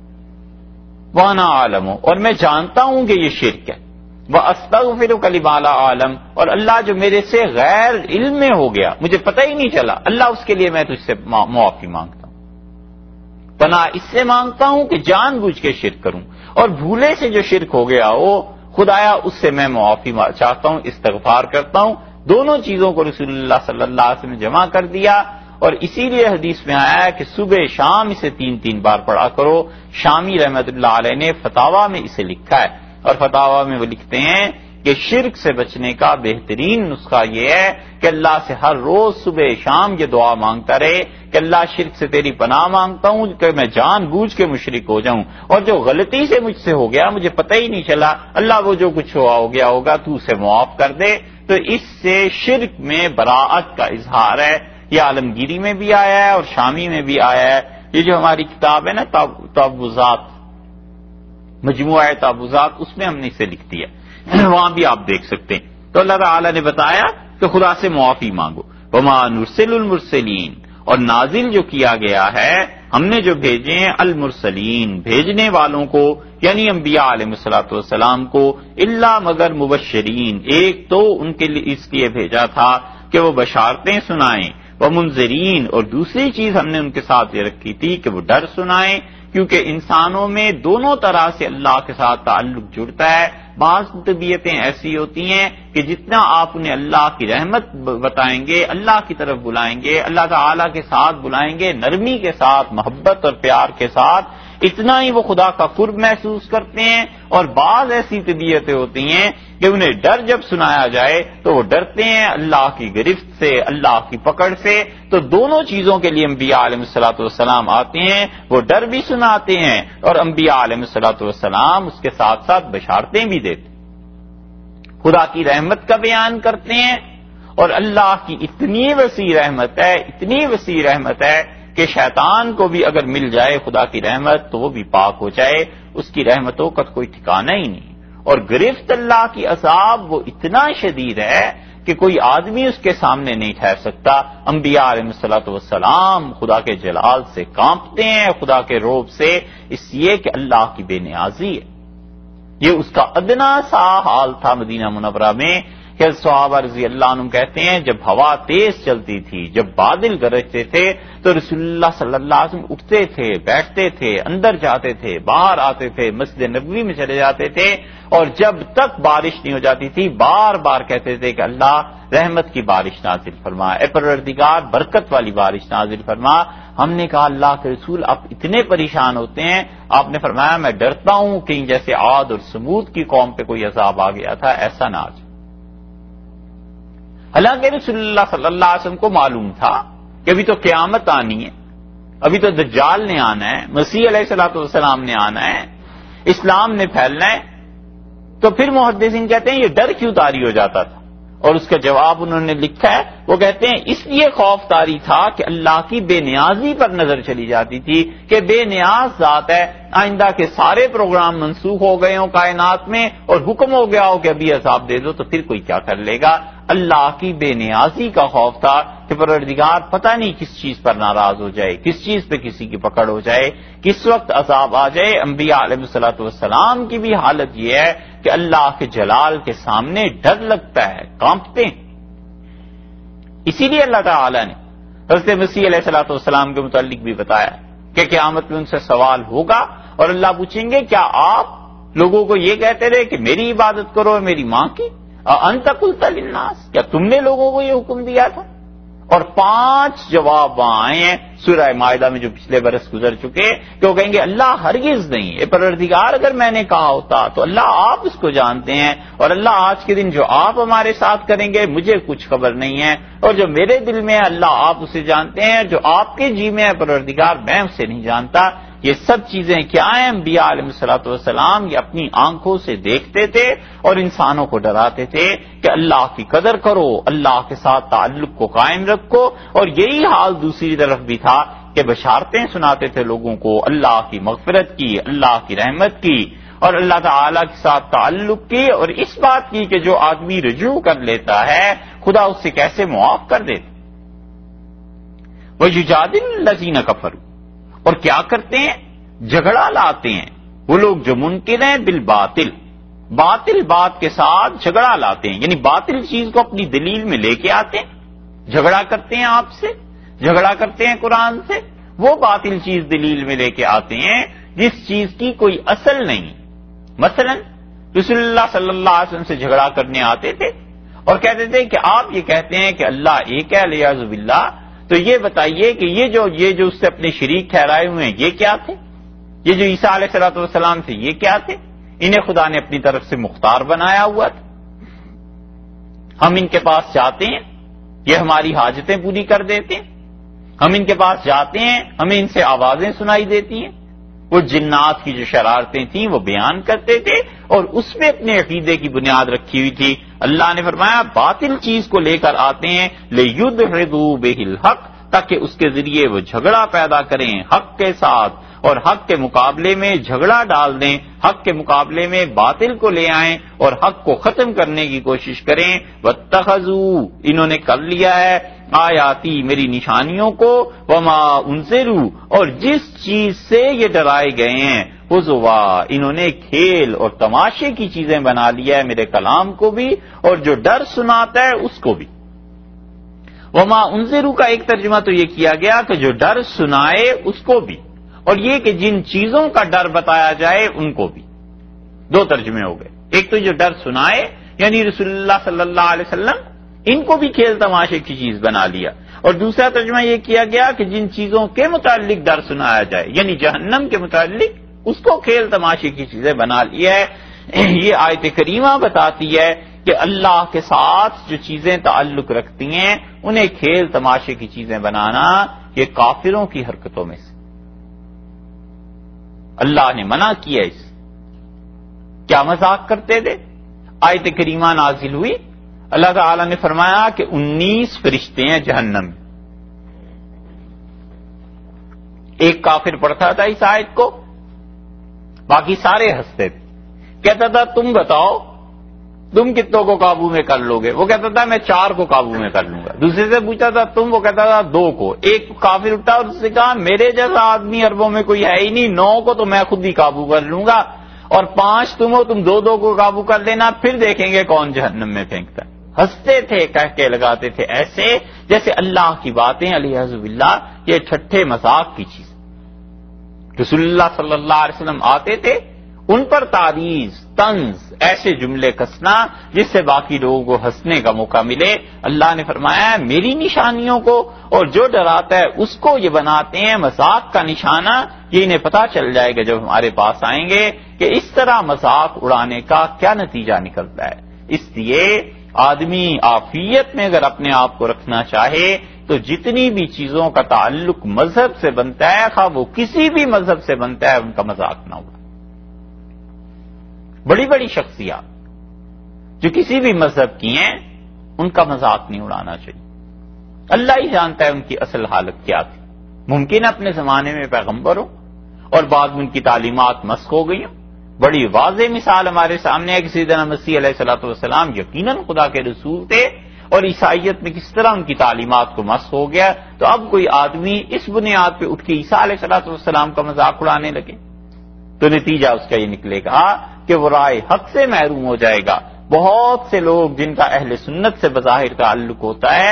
وانا اعلم، اور میں جانتا ہوں کہ یہ شرک ہے، وَأَسْتَغْفِرُكَ لِمَا لَا أَعْلَمُ، اور اللہ جو میرے سے غیر علم میں ہو گیا، مجھے پتہ ہی نہیں چلا، اللہ اس کے لیے میں تجھ سے معافی مانگتا ہوں. پناہ اس سے مانگتا ہوں کہ جان بوجھ کے شرک کروں، اور بھولے سے جو شرک ہو گیا وہ خدایا اس سے میں معافی چاہتا ہوں، استغفار کرتا ہوں. دونوں چیزوں کو رسول اللہ صلی اللہ علیہ وسلم نے جمع کر دیا، اور اسی لیے حدیث میں آیا ہے کہ صبح شام اسے 3 بار پڑھا کرو. شامی رحمت اللہ علیہ نے فتاوی میں اسے لکھا ہے، اور فتاوی میں وہ لکھتے ہیں کہ شرک سے بچنے کا بہترین نسخہ یہ ہے کہ اللہ سے ہر روز صبح شام یہ دعا مانگتا رہے کہ اللہ شرک سے تیری پناہ مانگتا ہوں کہ میں جان بوجھ کے مشرک ہو جاؤں، اور جو غلطی سے مجھ سے ہو گیا مجھے پتہ ہی نہیں چلا، اللہ وہ جو کچھ ہوا ہو گیا ہوگا تو اسے معاف کر دے. تو اس سے شرک میں براءت کا اظہار ہے. یہ عالمگیری میں بھی آیا ہے اور شامی میں بھی آیا ہے. یہ جو ہماری کتاب ہے نا تعوذات، مجموعہ تعوذات، اس میں ہم نے اسے لکھ دیا، وہاں بھی آپ دیکھ سکتے ہیں. تو اللہ تعالی نے بتایا کہ خدا سے معافی مانگو. وما نرسل المرسلین، اور نازل جو کیا گیا ہے ہم نے جو بھیجے ہیں المرسلین، بھیجنے والوں کو، یعنی انبیاء علیہ الصلوۃ والسلام کو، الا مگر مبشرین، ایک تو ان کے لیے اس لیے بھیجا تھا کہ وہ بشارتیں سنائیں، ومنذرین، اور دوسری چیز ہم نے ان کے ساتھ یہ رکھی تھی کہ وہ ڈر سنائیں، کیونکہ انسانوں میں دونوں طرح سے اللہ کے ساتھ تعلق جڑتا ہے. بعض طبیعتیں ایسی ہوتی ہیں کہ جتنا آپ انہیں اللہ کی رحمت بتائیں گے، اللہ کی طرف بلائیں گے، اللہ تعالیٰ کے ساتھ بلائیں گے، نرمی کے ساتھ، محبت اور پیار کے ساتھ، اتنا ہی وہ خدا کا قرب محسوس کرتے ہیں. اور بعض ایسی طبیعتیں ہوتی ہیں کہ انہیں ڈر جب سنایا جائے تو وہ ڈرتے ہیں اللہ کی گرفت سے، اللہ کی پکڑ سے. تو دونوں چیزوں کے لیے انبیاء علیہ الصلوۃ والسلام آتے ہیں، وہ ڈر بھی سناتے ہیں اور انبیاء علیہ الصلوۃ والسلام اس کے ساتھ ساتھ بشارتیں بھی دیتے ہیں، خدا کی رحمت کا بیان کرتے ہیں. اور اللہ کی اتنی وسیع رحمت ہے، اتنی وسیع رحمت ہے کہ شیطان کو بھی اگر مل جائے خدا کی رحمت تو وہ بھی پاک ہو جائے، اس کی رحمتوں کا کوئی ٹھکانہ ہی نہیں. اور گرفت اللہ کی عذاب وہ اتنا شدید ہے کہ کوئی آدمی اس کے سامنے نہیں ٹھہر سکتا. انبیاء علیہ الصلوۃ والسلام خدا کے جلال سے کانپتے ہیں، خدا کے رعب سے، اس لیے کہ اللہ کی بے نیازی ہے. یہ اس کا ادنا سا حال تھا مدینہ منورہ میں کہ صحابہ رضی اللہ عنہ کہتے ہیں جب ہوا تیز چلتی تھی، جب بادل گرجتے تھے تو رسول اللہ صلی اللہ علیہ وسلم اٹھتے تھے، بیٹھتے تھے، اندر جاتے تھے، باہر آتے تھے، مسجد نبوی میں چلے جاتے تھے، اور جب تک بارش نہیں ہو جاتی تھی بار بار کہتے تھے کہ اللہ رحمت کی بارش نازل فرما، اے پروردگار برکت والی بارش نازل فرما. ہم نے کہا اللہ کے رسول آپ اتنے پریشان ہوتے ہیں؟ آپ نے فرمایا میں ڈرتا ہوں کہ جیسے عاد اور سمود کی قوم پہ کوئی عذاب آ گیا تھا ایسا نہ آ جائے. حالانکہ رسول اللہ صلی اللہ علیہ وسلم کو معلوم تھا کہ ابھی تو قیامت آنی ہے، ابھی تو دجال نے آنا ہے، مسیح علیہ الصلوۃ والسلام نے آنا ہے، اسلام نے پھیلنا ہے. تو پھر محدثین کہتے ہیں یہ ڈر کیوں طاری ہو جاتا تھا؟ اور اس کا جواب انہوں نے لکھا ہے، وہ کہتے ہیں اس لیے خوف طاری تھا کہ اللہ کی بے نیازی پر نظر چلی جاتی تھی کہ بے نیاز ذات ہے، آئندہ کے سارے پروگرام منسوخ ہو گئے ہوں کائنات میں اور حکم ہو گیا ہو کہ ابھی عذاب دے دو تو پھر کوئی کیا کر لے گا. اللہ کی بے نیازی کا خوف تھا کہ پروردگار پتہ نہیں کس چیز پر ناراض ہو جائے، کس چیز پہ کسی کی پکڑ ہو جائے، کس وقت عذاب آ جائے. انبیاء علیہ الصلوۃ والسلام کی بھی حالت یہ ہے کہ اللہ کے جلال کے سامنے ڈر لگتا ہے، کانپتے ہیں. اسی لیے اللہ تعالی نے حضرت مسیح علیہ الصلوۃ والسلام کے متعلق بھی بتایا کہ قیامت میں ان سے سوال ہوگا اور اللہ پوچھیں گے کیا آپ لوگوں کو یہ کہتے رہے کہ میری عبادت کرو میری ماں کی؟ انت قلت للناس، کیا تم نے لوگوں کو یہ حکم دیا تھا؟ اور 5 جواب وہاں آئے ہیں سورہ مائدہ میں جو پچھلے برس گزر چکے کہ وہ کہیں گے اللہ ہرگز نہیں، اے پروردگار اگر میں نے کہا ہوتا تو اللہ آپ اس کو جانتے ہیں، اور اللہ آج کے دن جو آپ ہمارے ساتھ کریں گے مجھے کچھ خبر نہیں ہے، اور جو میرے دل میں ہے اللہ آپ اسے جانتے ہیں، جو آپ کے جی میں ہے پروردگار میں اسے نہیں جانتا. یہ سب چیزیں کیا ہیں؟ انبیاء علیہ الصلوۃ والسلام یہ اپنی آنکھوں سے دیکھتے تھے اور انسانوں کو ڈراتے تھے کہ اللہ کی قدر کرو، اللہ کے ساتھ تعلق کو قائم رکھو. اور یہی حال دوسری طرف بھی تھا کہ بشارتیں سناتے تھے لوگوں کو اللہ کی مغفرت کی، اللہ کی رحمت کی اور اللہ تعالی کے ساتھ تعلق کی، اور اس بات کی کہ جو آدمی رجوع کر لیتا ہے خدا اس سے کیسے معاف کر دیتا. وَيُجَادِلُ الَّذِينَ كَفَرُوا، اور کیا کرتے ہیں؟ جھگڑا لاتے ہیں وہ لوگ جو منکر ہیں بالباطل، باطل بات کے ساتھ جھگڑا لاتے ہیں، یعنی باطل چیز کو اپنی دلیل میں لے کے آتے ہیں، جھگڑا کرتے ہیں آپ سے، جھگڑا کرتے ہیں قرآن سے. وہ باطل چیز دلیل میں لے کے آتے ہیں جس چیز کی کوئی اصل نہیں. مثلا رسول اللہ صلی اللہ علیہ وسلم سے جھگڑا کرنے آتے تھے اور کہتے تھے کہ آپ یہ کہتے ہیں کہ اللہ ایک ہے الیاذ باللہ، تو یہ بتائیے کہ یہ جو اس سے اپنے شریک ٹھہرائے ہوئے ہیں یہ کیا تھے؟ یہ جو عیسیٰ علیہ الصلوۃ والسلام تھے یہ کیا تھے؟ انہیں خدا نے اپنی طرف سے مختار بنایا ہوا تھا. ہم ان کے پاس جاتے ہیں یہ ہماری حاجتیں پوری کر دیتے ہیں، ہم ان کے پاس جاتے ہیں ہمیں ان سے آوازیں سنائی دیتی ہیں. وہ جنات کی جو شرارتیں تھیں وہ بیان کرتے تھے اور اس پہ اپنے عقیدے کی بنیاد رکھی ہوئی تھی. اللہ نے فرمایا باطل چیز کو لے کر آتے ہیں لِيُدْحِضُوا بِهِ الْحَقَّ، تاکہ اس کے ذریعے وہ جھگڑا پیدا کریں حق کے ساتھ اور حق کے مقابلے میں جھگڑا ڈال دیں، حق کے مقابلے میں باطل کو لے آئیں اور حق کو ختم کرنے کی کوشش کریں. وَاتَّخَذُوا، انہوں نے کر لیا ہے آیاتی میری نشانیوں کو، وما انذروا، اور جس چیز سے یہ ڈرائے گئے ہیں حضوا، انہوں نے کھیل اور تماشے کی چیزیں بنا لیا ہے میرے کلام کو بھی اور جو ڈر سناتا ہے اس کو بھی. وما انذروا کا ایک ترجمہ تو یہ کیا گیا کہ جو ڈر سنائے اس کو بھی، اور یہ کہ جن چیزوں کا ڈر بتایا جائے ان کو بھی. 2 ترجمے ہو گئے. ایک تو جو ڈر سنائے یعنی رسول اللہ صلی اللہ علیہ وسلم ان کو بھی کھیل تماشے کی چیز بنا لیا، اور دوسرا ترجمہ یہ کیا گیا کہ جن چیزوں کے متعلق ڈر سنایا جائے، یعنی جہنم کے متعلق اس کو کھیل تماشے کی چیزیں بنا لیا ہے۔ یہ آیت کریمہ بتاتی ہے کہ اللہ کے ساتھ جو چیزیں تعلق رکھتی ہیں انہیں کھیل تماشے کی چیزیں بنانا یہ کافروں کی حرکتوں میں سے، اللہ نے منع کیا اس۔ کیا مذاق کرتے تھے؟ آیت کریمہ نازل ہوئی، اللہ تعالی نے فرمایا کہ 19 فرشتے ہیں جہنم میں۔ ایک کافر پڑھتا تھا اس آیت کو، باقی سارے ہنستے تھے، کہتا تھا تم بتاؤ تم کتنوں کو قابو میں کر لو گے؟ وہ کہتا تھا میں 4 کو قابو میں کر لوں گا۔ دوسرے سے پوچھا تھا تم؟ وہ کہتا تھا 2 کو۔ ایک کافر اٹھا اور اس سے کہا میرے جیسا آدمی عربوں میں کوئی ہے ہی نہیں، 9 کو تو میں خود ہی قابو کر لوں گا، اور 5 تم ہو، تم 2 کو قابو کر لینا، پھر دیکھیں گے کون جہنم میں پھینکتا ہے۔ ہنستے تھے، کہہ کے لگاتے تھے ایسے جیسے اللہ کی باتیں علیہ باللہ یہ ٹھٹھے مذاق کی چیز۔ رسول اللہ صلی اللہ علیہ وسلم آتے تھے، ان پر تعریض، طنز، ایسے جملے کسنا جس سے باقی لوگوں کو ہنسنے کا موقع ملے۔ اللہ نے فرمایا میری نشانیوں کو اور جو ڈراتا ہے اس کو یہ بناتے ہیں مذاق کا نشانہ، یہ انہیں پتا چل جائے گا جب ہمارے پاس آئیں گے کہ اس طرح مذاق اڑانے کا کیا نتیجہ نکلتا ہے۔ اس لیے آدمی عافیت میں اگر اپنے آپ کو رکھنا چاہے تو جتنی بھی چیزوں کا تعلق مذہب سے بنتا ہے، خواہ وہ کسی بھی مذہب سے بنتا ہے، ان کا مذاق نہ ہو۔ بڑی بڑی شخصیات جو کسی بھی مذہب کی ہیں ان کا مذاق نہیں اڑانا چاہیے۔ اللہ ہی جانتا ہے ان کی اصل حالت کیا تھی۔ ممکن اپنے زمانے میں پیغمبر ہوں اور بعد میں ان کی تعلیمات مسخ ہو گئی ہوں۔ بڑی واضح مثال ہمارے سامنے ہے کہ سیدنا مسیح علیہ الصلوۃ والسلام یقیناً خدا کے رسول تھے، اور عیسائیت میں کس طرح ان کی تعلیمات کو مسخ ہو گیا، تو اب کوئی آدمی اس بنیاد پہ اٹھ کے عیسیٰ علیہ الصلوۃ والسلام کا مذاق اڑانے لگے تو نتیجہ اس کا یہ نکلے گا کہ وہ رائے حق سے محروم ہو جائے گا۔ بہت سے لوگ جن کا اہل سنت سے بظاہر تعلق ہوتا ہے،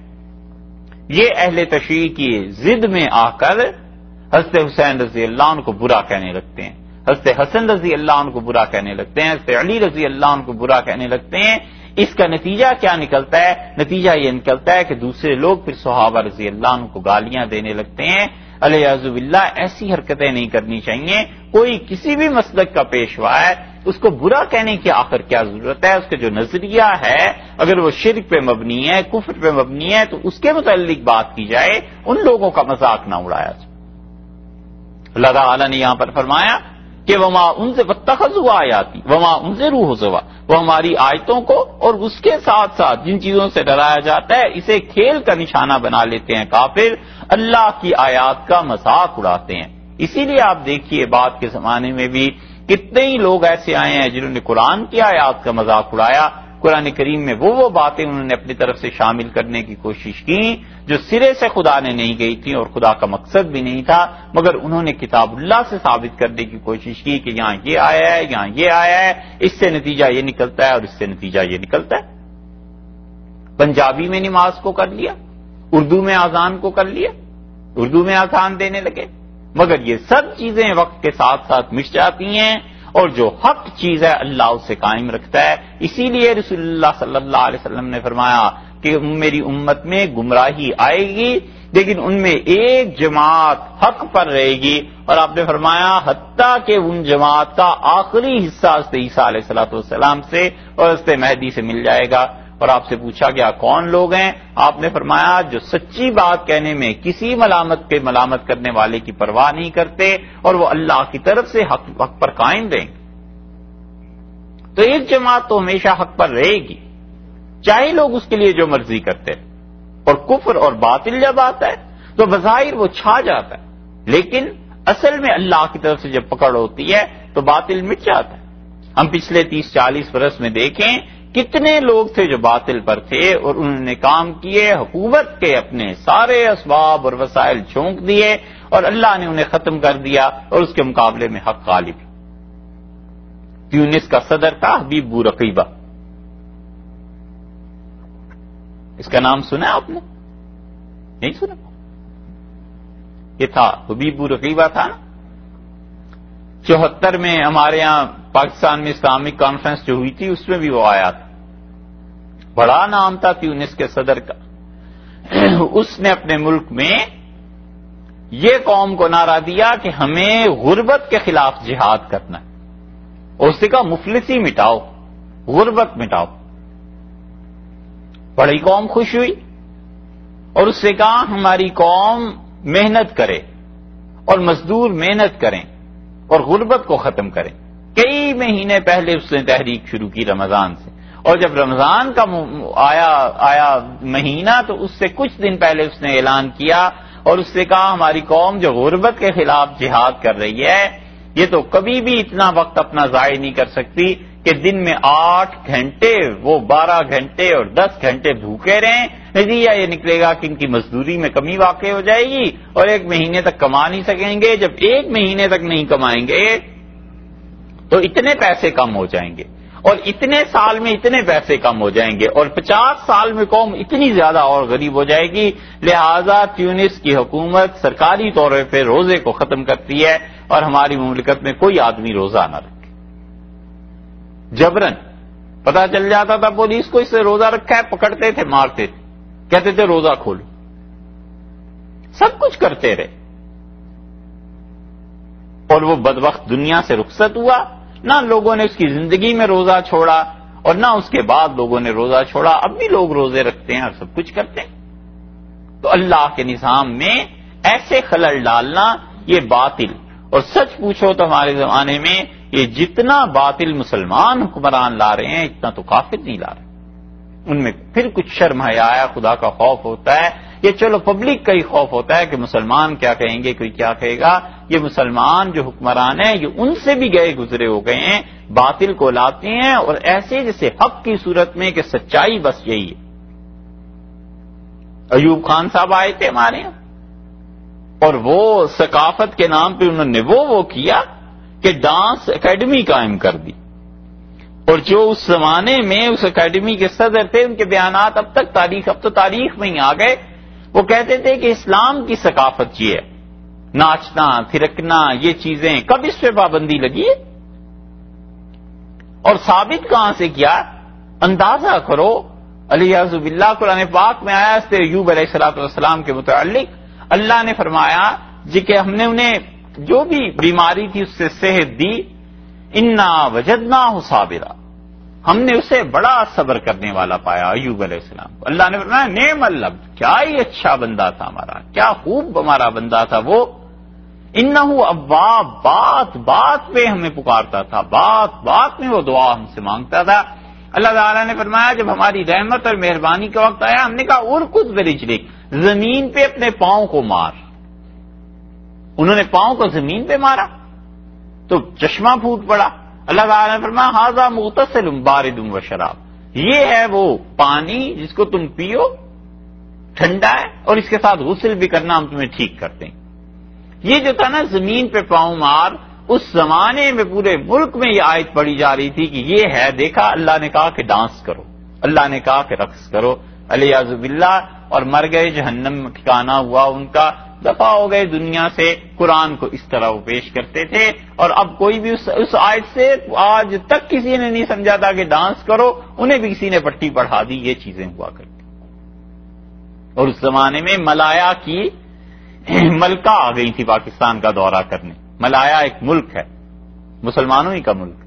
یہ اہل تشیع کی ضد میں آ کر حضرت حسین رضی اللہ عنہ کو برا کہنے لگتے ہیں، حضرت حسن رضی اللہ عنہ کو برا کہنے لگتے ہیں، حضرت علی رضی اللہ عنہ کو برا کہنے لگتے ہیں۔ اس کا نتیجہ کیا نکلتا ہے؟ نتیجہ یہ نکلتا ہے کہ دوسرے لوگ پھر صحابہ رضی اللہ عنہ کو گالیاں دینے لگتے ہیں۔ علیہ باللہ ایسی حرکتیں نہیں کرنی چاہیے۔ کوئی کسی بھی مسلک کا پیشوا ہے، اس کو برا کہنے کی آخر کیا ضرورت ہے؟ اس کا جو نظریہ ہے اگر وہ شرک پہ مبنی ہے، کفر پہ مبنی ہے، تو اس کے متعلق بات کی جائے، ان لوگوں کا مذاق نہ اڑایا جائے۔ اللہ تعالیٰ نے یہاں پر فرمایا کہ وما انذر واتخذوا آیاتی وما انذروا ہزوا، وہ ہماری آیتوں کو اور اس کے ساتھ ساتھ جن چیزوں سے ڈرایا جاتا ہے اسے کھیل کا نشانہ بنا لیتے ہیں کافر، اللہ کی آیات کا مذاق اڑاتے ہیں۔ اسی لیے آپ دیکھیے بعد کے زمانے میں بھی کتنے ہی لوگ ایسے آئے ہیں جنہوں نے قرآن کی آیات کا مذاق اڑایا۔ قرآن کریم میں وہ باتیں انہوں نے اپنی طرف سے شامل کرنے کی کوشش کی جو سرے سے خدا نے نہیں گئی تھی اور خدا کا مقصد بھی نہیں تھا، مگر انہوں نے کتاب اللہ سے ثابت کرنے کی کوشش کی کہ یہاں یہ آیا ہے، یہاں یہ آیا ہے، اس سے نتیجہ یہ نکلتا ہے اور اس سے نتیجہ یہ نکلتا ہے۔ پنجابی میں نماز کو کر لیا، اردو میں اذان کو کر لیا، اردو میں اذان دینے لگے، مگر یہ سب چیزیں وقت کے ساتھ ساتھ مٹ جاتی ہیں، اور جو حق چیز ہے اللہ اسے قائم رکھتا ہے۔ اسی لیے رسول اللہ صلی اللہ علیہ وسلم نے فرمایا کہ میری امت میں گمراہی آئے گی لیکن ان میں ایک جماعت حق پر رہے گی، اور آپ نے فرمایا حتیٰ کہ ان جماعت کا آخری حصہ حضرت عیسیٰ علیہ السلام سے اور حضرت مہدی سے مل جائے گا۔ اور آپ سے پوچھا گیا کون لوگ ہیں؟ آپ نے فرمایا جو سچی بات کہنے میں کسی ملامت کرنے والے کی پرواہ نہیں کرتے اور وہ اللہ کی طرف سے حق پر قائم رہیں گے۔ تو ایک جماعت تو ہمیشہ حق پر رہے گی، چاہے لوگ اس کے لیے جو مرضی کرتے ہیں۔ اور کفر اور باطل جب آتا ہے تو بظاہر وہ چھا جاتا ہے، لیکن اصل میں اللہ کی طرف سے جب پکڑ ہوتی ہے تو باطل مٹ جاتا ہے۔ ہم پچھلے 30-40 برس میں دیکھیں کتنے لوگ تھے جو باطل پر تھے اور انہوں نے کام کیے، حکومت کے اپنے سارے اسباب اور وسائل جھونک دیے اور اللہ نے انہیں ختم کر دیا، اور اس کے مقابلے میں حق غالب۔ تیونس کا صدر تھا حبیب بورقیبہ، اس کا نام سنا آپ نے؟ نہیں سنا؟ یہ تھا حبیب بورقیبہ تھا نا، 74 میں ہمارے ہاں پاکستان میں اسلامک کانفرنس جو ہوئی تھی اس میں بھی وہ آیا تھا، بڑا نام تھا تیونس کے صدر کا، اس نے اپنے ملک میں یہ قوم کو نعرہ دیا کہ ہمیں غربت کے خلاف جہاد کرنا ہے، اور اس نے کہا مفلسی مٹاؤ، غربت مٹاؤ۔ بڑی قوم خوش ہوئی اور اس سے کہا ہماری قوم محنت کرے اور مزدور محنت کریں اور غربت کو ختم کریں۔ کئی مہینے پہلے اس نے تحریک شروع کی رمضان سے، اور جب رمضان کا آیا مہینہ تو اس سے کچھ دن پہلے اس نے اعلان کیا اور اس سے کہا ہماری قوم جو غربت کے خلاف جہاد کر رہی ہے یہ تو کبھی بھی اتنا وقت اپنا ضائع نہیں کر سکتی کہ دن میں 8 گھنٹے وہ 12 گھنٹے اور 10 گھنٹے بھوکے رہیں۔ نتیجہ یہ نکلے گا کہ ان کی مزدوری میں کمی واقع ہو جائے گی اور 1 مہینے تک کما نہیں سکیں گے۔ جب 1 مہینے تک نہیں کمائیں گے تو اتنے پیسے کم ہو جائیں گے، اور اتنے سال میں اتنے پیسے کم ہو جائیں گے، اور 50 سال میں قوم اتنی زیادہ اور غریب ہو جائے گی۔ لہذا تیونس کی حکومت سرکاری طور پہ روزے کو ختم کرتی ہے اور ہماری مملکت میں کوئی آدمی روزہ نہ رکھے۔ جبرن پتہ چل جاتا تھا پولیس کو اس سے روزہ رکھا ہے، پکڑتے تھے، مارتے تھے، کہتے تھے روزہ کھولو، سب کچھ کرتے رہے، اور وہ بدبخت دنیا سے رخصت ہوا۔ نہ لوگوں نے اس کی زندگی میں روزہ چھوڑا اور نہ اس کے بعد لوگوں نے روزہ چھوڑا۔ اب بھی لوگ روزے رکھتے ہیں اور سب کچھ کرتے ہیں۔ تو اللہ کے نظام میں ایسے خلل ڈالنا یہ باطل، اور سچ پوچھو تو ہمارے زمانے میں یہ جتنا باطل مسلمان حکمران لا رہے ہیں اتنا تو کافر نہیں لا رہے۔ ان میں پھر کچھ شرم حیا ہے، خدا کا خوف ہوتا ہے، یہ چلو پبلک کا ہی خوف ہوتا ہے کہ مسلمان کیا کہیں گے، کوئی کیا کہے گا۔ یہ مسلمان جو حکمران ہیں یہ ان سے بھی گئے گزرے ہو گئے ہیں، باطل کو لاتے ہیں اور ایسے جیسے حق کی صورت میں کہ سچائی بس یہی ہے۔ ایوب خان صاحب آئے تھے ہمارے یہاں، اور وہ ثقافت کے نام پہ انہوں نے وہ کیا کہ ڈانس اکیڈمی قائم کر دی، اور جو اس زمانے میں اس اکیڈمی کے صدر تھے ان کے بیانات اب تو تاریخ میں ہی آ گئے۔ وہ کہتے تھے کہ اسلام کی ثقافت یہ ہے، ناچنا تھرکنا یہ چیزیں، کب اس پہ پابندی لگی ہے؟ اور ثابت کہاں سے کیا؟ اندازہ کرو، الیاذ باللہ قرآن پاک میں آیا اس ایوب علیہ السلام کے متعلق، اللہ نے فرمایا جی کہ ہم نے انہیں جو بھی بیماری تھی اس سے صحت دی، انا وجدناہ صابرا، ہم نے اسے بڑا صبر کرنے والا پایا ایوب علیہ السلام کو۔ اللہ نے فرمایا نعم العبد، کیا ہی اچھا بندہ تھا ہمارا، کیا خوب ہمارا بندہ تھا وہ، انہ اواب، بات بات پہ ہمیں پکارتا تھا، بات بات میں وہ دعا ہم سے مانگتا تھا۔ اللہ تعالیٰ نے فرمایا جب ہماری رحمت اور مہربانی کا وقت آیا ہم نے کہا ارکض برجلک، زمین پہ اپنے پاؤں کو مار۔ انہوں نے پاؤں کو زمین پہ مارا تو چشمہ پھوٹ پڑا۔ اللہ تعالیٰ نے فرمایا ھذا مغتسل بارد وشراب، یہ ہے وہ پانی جس کو تم پیو، ٹھنڈا ہے اور اس کے ساتھ غسل بھی کرنا ہم تمہیں ٹھیک کرتے ہیں۔ یہ جو تھا نا زمین پہ پاؤں مار، اس زمانے میں پورے ملک میں یہ آیت پڑھی جا رہی تھی کہ یہ ہے، دیکھا اللہ نے کہا کہ ڈانس کرو، اللہ نے کہا کہ رقص کرو، الیاذ باللہ، اور مر گئے، جہنم ٹھکانہ ہوا ان کا، دفع ہو گئے دنیا سے۔ قرآن کو اس طرح وہ پیش کرتے تھے، اور اب کوئی بھی اس آیت سے آج تک کسی نے نہیں سمجھا تھا کہ ڈانس کرو، انہیں بھی کسی نے پٹی پڑھا دی، یہ چیزیں ہوا کرتی۔ اور اس زمانے میں ملایا کی ملکہ آ گئی تھی پاکستان کا دورہ کرنے۔ ملایا ایک ملک ہے، مسلمانوں ہی کا ملک،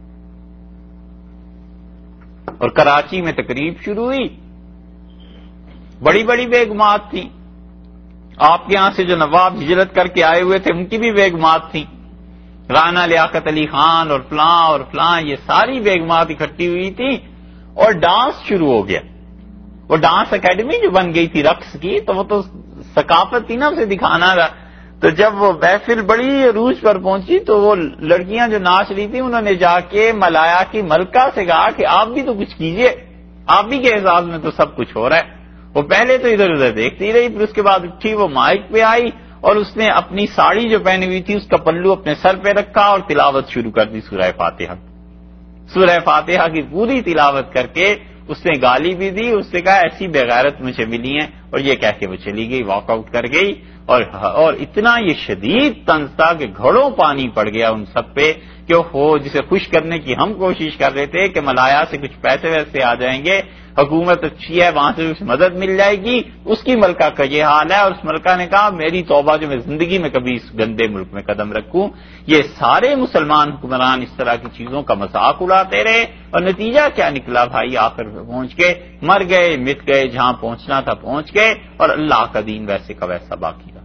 اور کراچی میں تقریب شروع ہوئی، بڑی بڑی بیگمات تھیں، آپ کے یہاں سے جو نواب ہجرت کر کے آئے ہوئے تھے ان کی بھی بیگمات تھیں، رانا لیاقت علی خان اور فلاں یہ ساری بیگمات اکٹھی ہوئی تھی، اور ڈانس شروع ہو گیا۔ وہ ڈانس اکیڈمی جو بن گئی تھی رقص کی، تو وہ تو ثقافت تھی نا، اسے دکھانا تھا۔ تو جب وہ محفل بڑی عروج پر پہنچی تو وہ لڑکیاں جو ناچ رہی تھی انہوں نے جا کے ملایا کی ملکہ سے کہا کہ آپ بھی تو کچھ کیجئے، آپ بھی کے حساب میں تو سب کچھ ہو رہا ہے۔ وہ پہلے تو ادھر ادھر دیکھتی رہی، پھر اس کے بعد اٹھی، وہ مائک پہ آئی اور اس نے اپنی ساڑی جو پہنی ہوئی تھی اس کا پلو اپنے سر پہ رکھا اور تلاوت شروع کر دی سورہ فاتحہ۔ سورہ فاتحہ کی پوری تلاوت کر کے اس نے گالی بھی دی، اس نے کہا ایسی بغیرت مجھے ملی ہیں، اور یہ کہہ کے وہ چلی گئی، واک آؤٹ کر گئی، اور اتنا یہ شدید طنز تھا کہ گھڑوں پانی پڑ گیا ان سب پہ کہ وہ جسے خوش کرنے کی ہم کوشش کر رہے تھے کہ ملایا سے کچھ پیسے ویسے آ جائیں گے، حکومت اچھی ہے وہاں سے کچھ مدد مل جائے گی، اس کی ملکہ کا یہ حال ہے۔ اور اس ملکہ نے کہا میری توبہ جو میں زندگی میں کبھی اس گندے ملک میں قدم رکھوں۔ یہ سارے مسلمان حکمران اس طرح کی چیزوں کا مذاق اڑاتے رہے، اور نتیجہ کیا نکلا بھائی؟ آخر پہنچ کے مر گئے، مٹ گئے، جہاں پہنچنا تھا پہنچ گئے، اور اللہ کا دین ویسے کا ویسا باقی رہا۔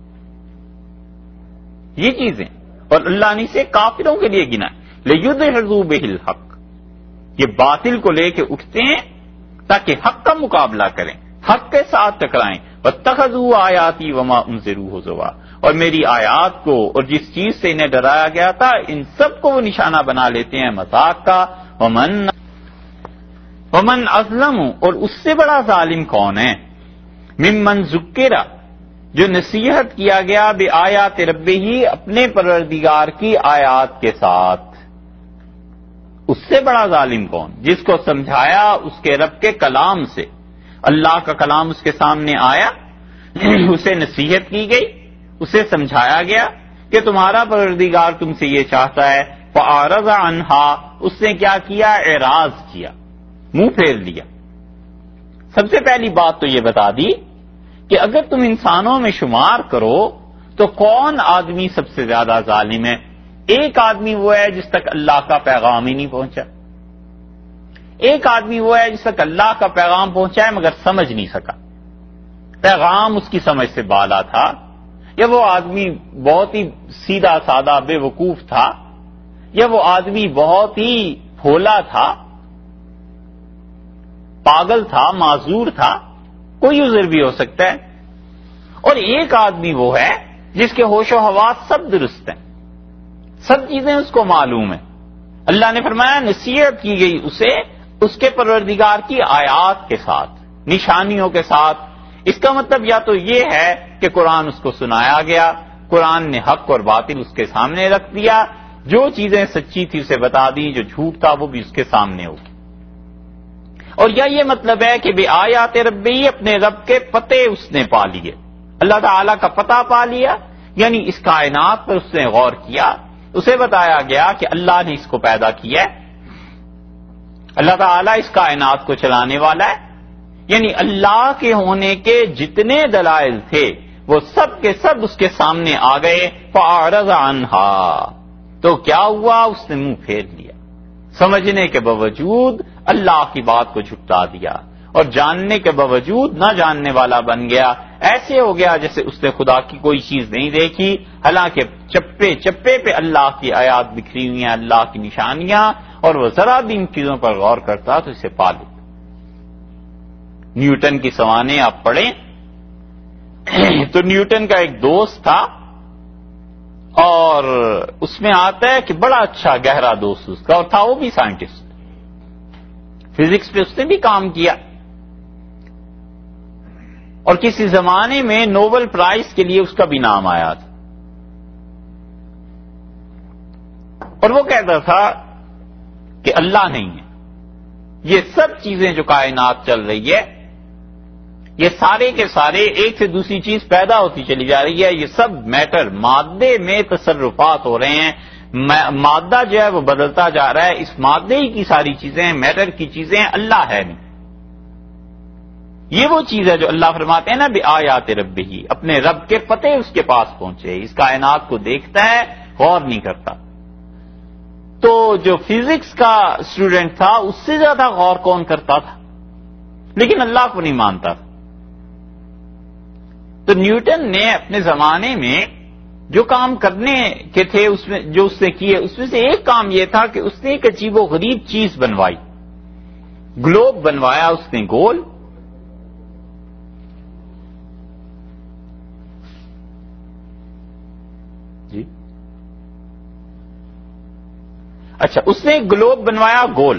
یہ چیزیں، اور اللہ نے اسے کافروں کے لیے گنا لِيُدْحِضُوا بِهِ الْحَقَّ، یہ باطل کو لے کے اٹھتے ہیں تاکہ حق کا مقابلہ کریں، حق کے ساتھ ٹکرائیں۔ وَاتَّخَذُوا آیَاتِي وَمَا أُنذِرُوا هُزُوًا، اور میری آیات کو اور جس چیز سے انہیں ڈرایا گیا تھا ان سب کو وہ نشانہ بنا لیتے ہیں مذاق کا۔ وَمَنْ أَظْلَمُ، اور اس سے بڑا ظالم کون ہے؟ مِمَّنْ ذُكِّرَ، جو نصیحت کیا گیا بِآیاتِ رَبِّهِ، اپنے پروردگار کی آیات کے ساتھ۔ اس سے بڑا ظالم کون؟ جس کو سمجھایا اس کے رب کے کلام سے، اللہ کا کلام اس کے سامنے آیا، اسے نصیحت کی گئی، اسے سمجھایا گیا کہ تمہارا پروردگار تم سے یہ چاہتا ہے، فَأَعْرَضَ عَنْهَا، اس نے کیا کیا؟ اعراض کیا، منہ پھیر لیا۔ سب سے پہلی بات تو یہ بتا دی کہ اگر تم انسانوں میں شمار کرو تو کون آدمی سب سے زیادہ ظالم ہے؟ ایک آدمی وہ ہے جس تک اللہ کا پیغام ہی نہیں پہنچا، ایک آدمی وہ ہے جس تک اللہ کا پیغام پہنچا ہے مگر سمجھ نہیں سکا، پیغام اس کی سمجھ سے بالا تھا، یا وہ آدمی بہت ہی سیدھا سادہ بے وقوف تھا، یا وہ آدمی بہت ہی بھولا تھا، پاگل تھا، معذور تھا، کوئی عذر بھی ہو سکتا ہے۔ اور ایک آدمی وہ ہے جس کے ہوش و حواس سب درست ہیں، سب چیزیں اس کو معلوم ہیں۔ اللہ نے فرمایا نصیحت کی گئی اسے اس کے پروردگار کی آیات کے ساتھ، نشانیوں کے ساتھ۔ اس کا مطلب یا تو یہ ہے کہ قرآن اس کو سنایا گیا، قرآن نے حق اور باطل اس کے سامنے رکھ دیا، جو چیزیں سچی تھی اسے بتا دی، جو جھوٹ تھا وہ بھی اس کے سامنے ہو۔ اور یا یہ مطلب ہے کہ بِآیاتِ رَبِّهِ، اپنے رب کے پتے اس نے پا لیے، اللہ تعالی کا پتہ پا لیا، یعنی اس کائنات پر اس نے غور کیا، اسے بتایا گیا کہ اللہ نے اس کو پیدا کیا ہے، اللہ تعالیٰ اس کائنات کو چلانے والا ہے، یعنی اللہ کے ہونے کے جتنے دلائل تھے وہ سب کے سب اس کے سامنے آ گئے۔ فَأَعْرَضَ عَنْهَا، تو کیا ہوا؟ اس نے منہ پھیر لیا، سمجھنے کے باوجود اللہ کی بات کو جھٹلا دیا، اور جاننے کے باوجود نہ جاننے والا بن گیا۔ ایسے ہو گیا جیسے اس نے خدا کی کوئی چیز نہیں دیکھی، حالانکہ چپے چپے پہ اللہ کی آیات بکھری ہوئی ہیں، اللہ کی نشانیاں، اور وہ ذرا بھی ان چیزوں پر غور کرتا تو اسے پا لیتا۔ نیوٹن کی سوانح آپ پڑھیں تو نیوٹن کا ایک دوست تھا، اور اس میں آتا ہے کہ بڑا اچھا گہرا دوست اس کا، اور تھا وہ بھی سائنٹسٹ، فزکس پہ اس نے بھی کام کیا، اور کسی زمانے میں نوبل پرائز کے لیے اس کا بھی نام آیا تھا۔ اور وہ کہتا تھا کہ اللہ نہیں ہے، یہ سب چیزیں جو کائنات چل رہی ہے، یہ سارے کے سارے ایک سے دوسری چیز پیدا ہوتی چلی جا رہی ہے، یہ سب میٹر، مادے میں تصرفات ہو رہے ہیں، مادہ جو ہے وہ بدلتا جا رہا ہے، اس مادے ہی کی ساری چیزیں، میٹر کی چیزیں، اللہ ہے نہیں۔ یہ وہ چیز ہے جو اللہ فرماتے ہیں نا بِآیاتِ رَبِّهِ، اپنے رب کے پتے اس کے پاس پہنچے، اس کائنات کو دیکھتا ہے، غور نہیں کرتا۔ تو جو فزکس کا اسٹوڈنٹ تھا اس سے زیادہ غور کون کرتا تھا، لیکن اللہ کو نہیں مانتا تھا۔ تو نیوٹن نے اپنے زمانے میں جو کام کرنے کے تھے اس میں جو اس نے کیے، اس میں سے ایک کام یہ تھا کہ اس نے ایک عجیب و غریب چیز بنوائی، گلوب بنوایا اس نے گول، جی اچھا، اس نے ایک گلوب بنوایا گول،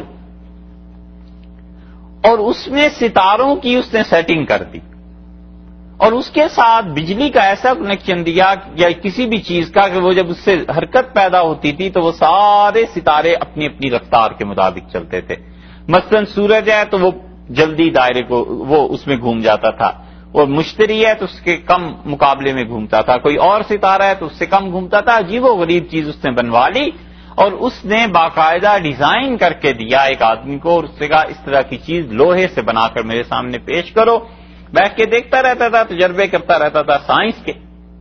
اور اس میں ستاروں کی اس نے سیٹنگ کر دی، اور اس کے ساتھ بجلی کا ایسا کنیکشن دیا یا کسی بھی چیز کا کہ وہ جب اس سے حرکت پیدا ہوتی تھی تو وہ سارے ستارے اپنی اپنی رفتار کے مطابق چلتے تھے۔ مثلا سورج ہے تو وہ جلدی دائرے کو وہ اس میں گھوم جاتا تھا، اور مشتری ہے تو اس کے کم مقابلے میں گھومتا تھا، کوئی اور ستارہ ہے تو اس سے کم گھومتا تھا. عجیب و غریب چیز اس نے بنوا لی اور اس نے باقاعدہ ڈیزائن کر کے دیا ایک آدمی کو، اور اس سے کہا اس طرح کی چیز لوہے سے بنا کر میرے سامنے پیش کرو. بیٹھ کے دیکھتا رہتا تھا، تجربے کرتا رہتا تھا سائنس کے،